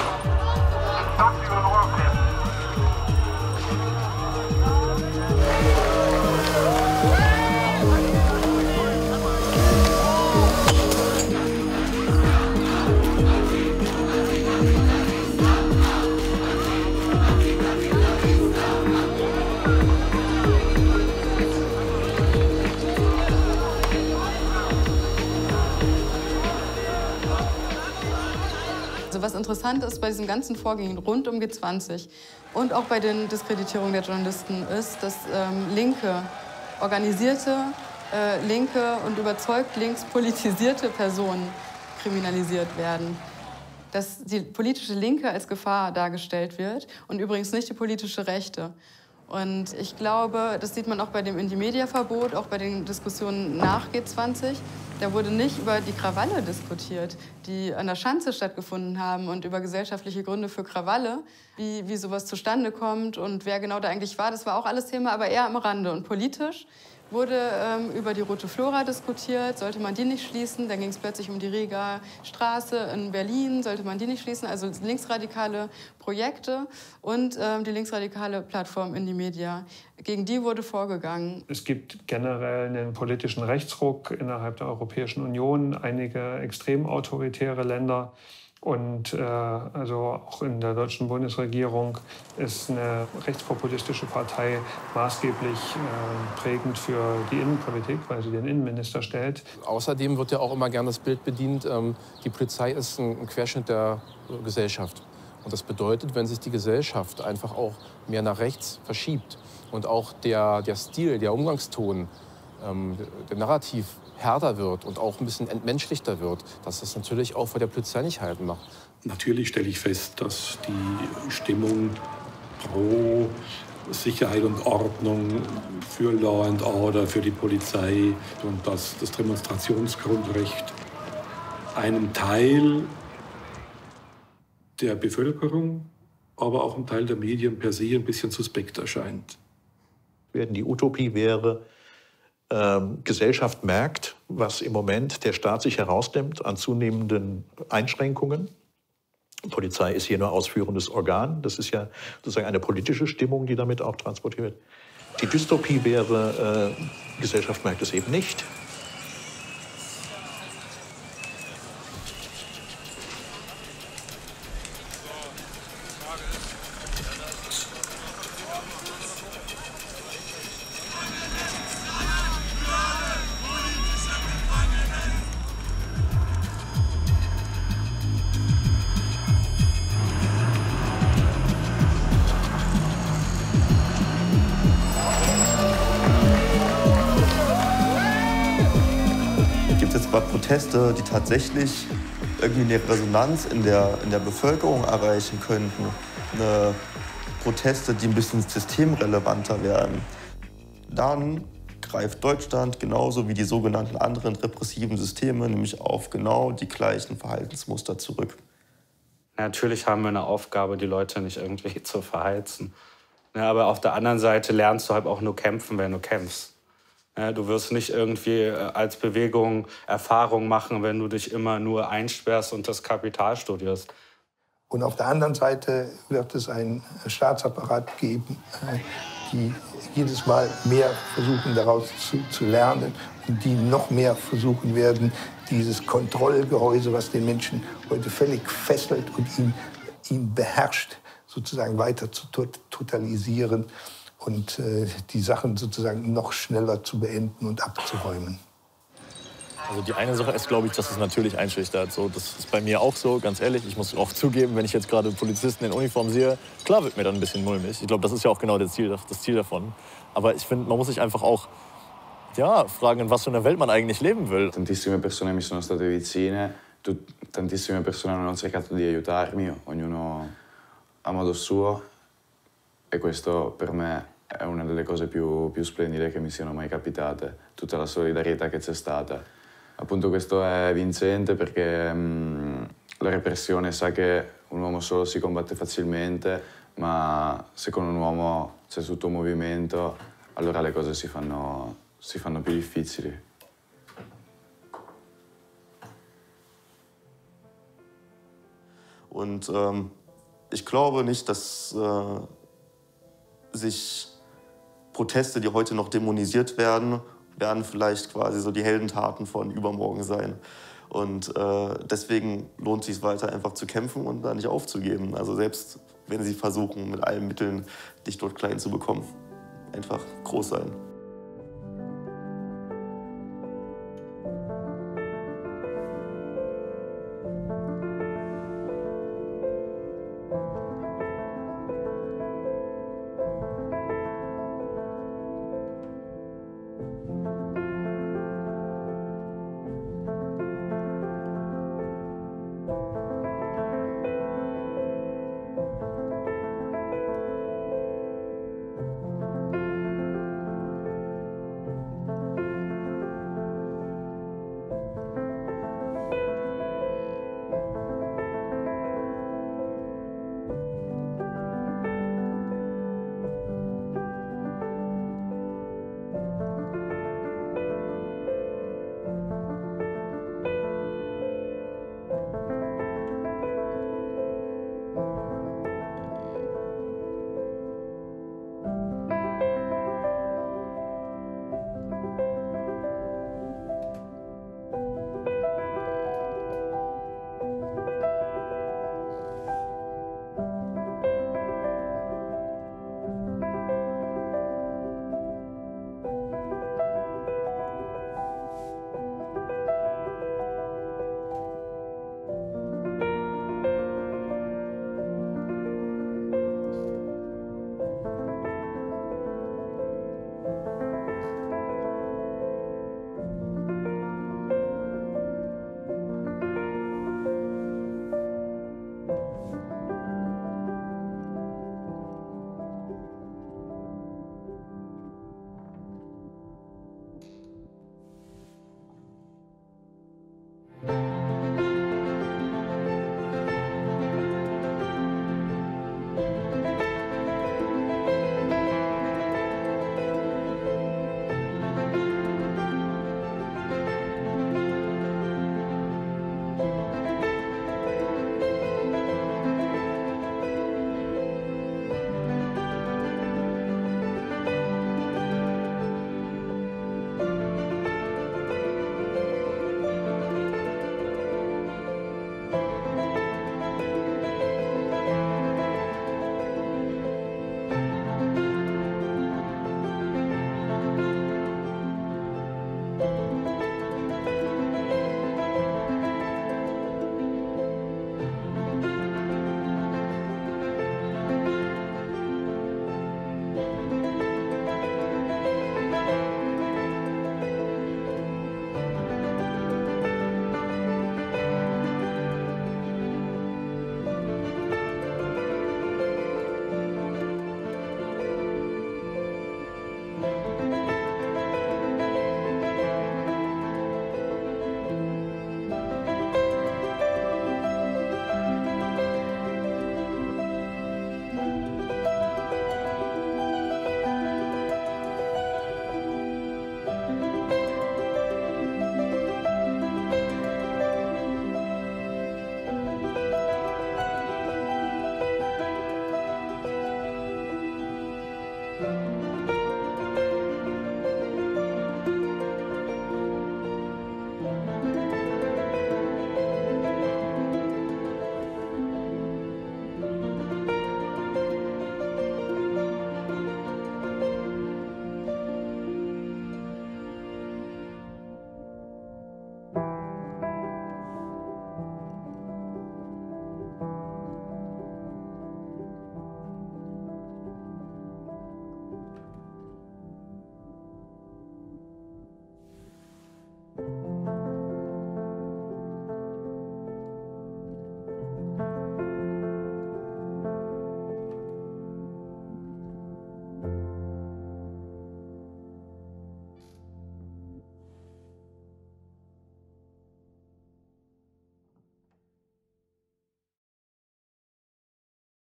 Was interessant ist bei diesen ganzen Vorgängen rund um G zwanzig und auch bei den Diskreditierungen der Journalisten ist, dass ähm, linke, organisierte, äh, linke und überzeugt links politisierte Personen kriminalisiert werden. Dass die politische Linke als Gefahr dargestellt wird und übrigens nicht die politische Rechte. Und ich glaube, das sieht man auch bei dem Indie-Media-Verbot, auch bei den Diskussionen nach G zwanzig. Da wurde nicht über die Krawalle diskutiert, die an der Schanze stattgefunden haben und über gesellschaftliche Gründe für Krawalle, wie, wie sowas zustande kommt und wer genau da eigentlich war. Das war auch alles Thema, aber eher am Rande. Und politisch wurde ähm, über die Rote Flora diskutiert, sollte man die nicht schließen. Dann ging es plötzlich um die Rigaer Straße in Berlin, sollte man die nicht schließen. Also linksradikale Projekte und ähm, die linksradikale Plattform Indie-Media. Gegen die wurde vorgegangen. Es gibt generell einen politischen Rechtsruck innerhalb der Europäischen Union, einige extrem autoritäre Länder. Und äh, also auch in der deutschen Bundesregierung ist eine rechtspopulistische Partei maßgeblich äh, prägend für die Innenpolitik, weil sie den Innenminister stellt. Außerdem wird ja auch immer gerne das Bild bedient, ähm, die Polizei ist ein, ein Querschnitt der Gesellschaft. Und das bedeutet, wenn sich die Gesellschaft einfach auch mehr nach rechts verschiebt und auch der, der Stil, der Umgangston, ähm, der Narrativ härter wird und auch ein bisschen entmenschlichter wird, dass das natürlich auch vor der Polizei nicht halten macht. Natürlich stelle ich fest, dass die Stimmung pro Sicherheit und Ordnung, für Law and Order, für die Polizei und dass das Demonstrationsgrundrecht einem Teil der Bevölkerung, aber auch einem Teil der Medien per se ein bisschen suspekt erscheint. Die Utopie wäre, Ähm, Gesellschaft merkt, was im Moment der Staat sich herausnimmt an zunehmenden Einschränkungen. Die Polizei ist hier nur ausführendes Organ. Das ist ja sozusagen eine politische Stimmung, die damit auch transportiert wird. Die Dystopie wäre, äh, Gesellschaft merkt es eben nicht. Proteste, die tatsächlich irgendwie eine Resonanz in der, in der Bevölkerung erreichen könnten, eine Proteste, die ein bisschen systemrelevanter werden, dann greift Deutschland genauso wie die sogenannten anderen repressiven Systeme nämlich auf genau die gleichen Verhaltensmuster zurück. Natürlich haben wir eine Aufgabe, die Leute nicht irgendwie zu verheizen. Ja, aber auf der anderen Seite lernst du halt auch nur kämpfen, wenn du kämpfst. Ja, du wirst nicht irgendwie als Bewegung Erfahrung machen, wenn du dich immer nur einsperrst und das Kapital studierst. Und auf der anderen Seite wird es einen Staatsapparat geben, die jedes Mal mehr versuchen, daraus zu, zu lernen und die noch mehr versuchen werden, dieses Kontrollgehäuse, was den Menschen heute völlig fesselt und ihn, ihn beherrscht, sozusagen weiter zu totalisieren und äh, die Sachen sozusagen noch schneller zu beenden und abzuräumen. Also die eine Sache ist, glaube ich, dass es natürlich einschüchtert. So, das ist bei mir auch so, ganz ehrlich. Ich muss auch zugeben, wenn ich jetzt gerade Polizisten in Uniform sehe, klar wird mir dann ein bisschen mulmig. Ich glaube, das ist ja auch genau das Ziel, das Ziel davon. Aber ich finde, man muss sich einfach auch ja, fragen, in was für einer Welt man eigentlich leben will. Tantissime persone mi sono state vicine, tantissime persone hanno cercato di aiutarmi, ognuno a modo suo. E questo per me è una delle cose più, più splendide che mi siano mai capitate, tutta la solidarietà che c'è stata. Appunto questo è vincente perché mh, la repressione sa che un uomo solo si combatte facilmente, ma se con un uomo c'è tutto un movimento, allora le cose si fanno, si fanno più difficili. Und ähm, ich glaube nicht, dass äh, sich Proteste, die heute noch dämonisiert werden, werden vielleicht quasi so die Heldentaten von übermorgen sein. Und äh, deswegen lohnt es sich weiter einfach zu kämpfen und da nicht aufzugeben. Also selbst wenn sie versuchen, mit allen Mitteln dich dort klein zu bekommen. Einfach groß sein.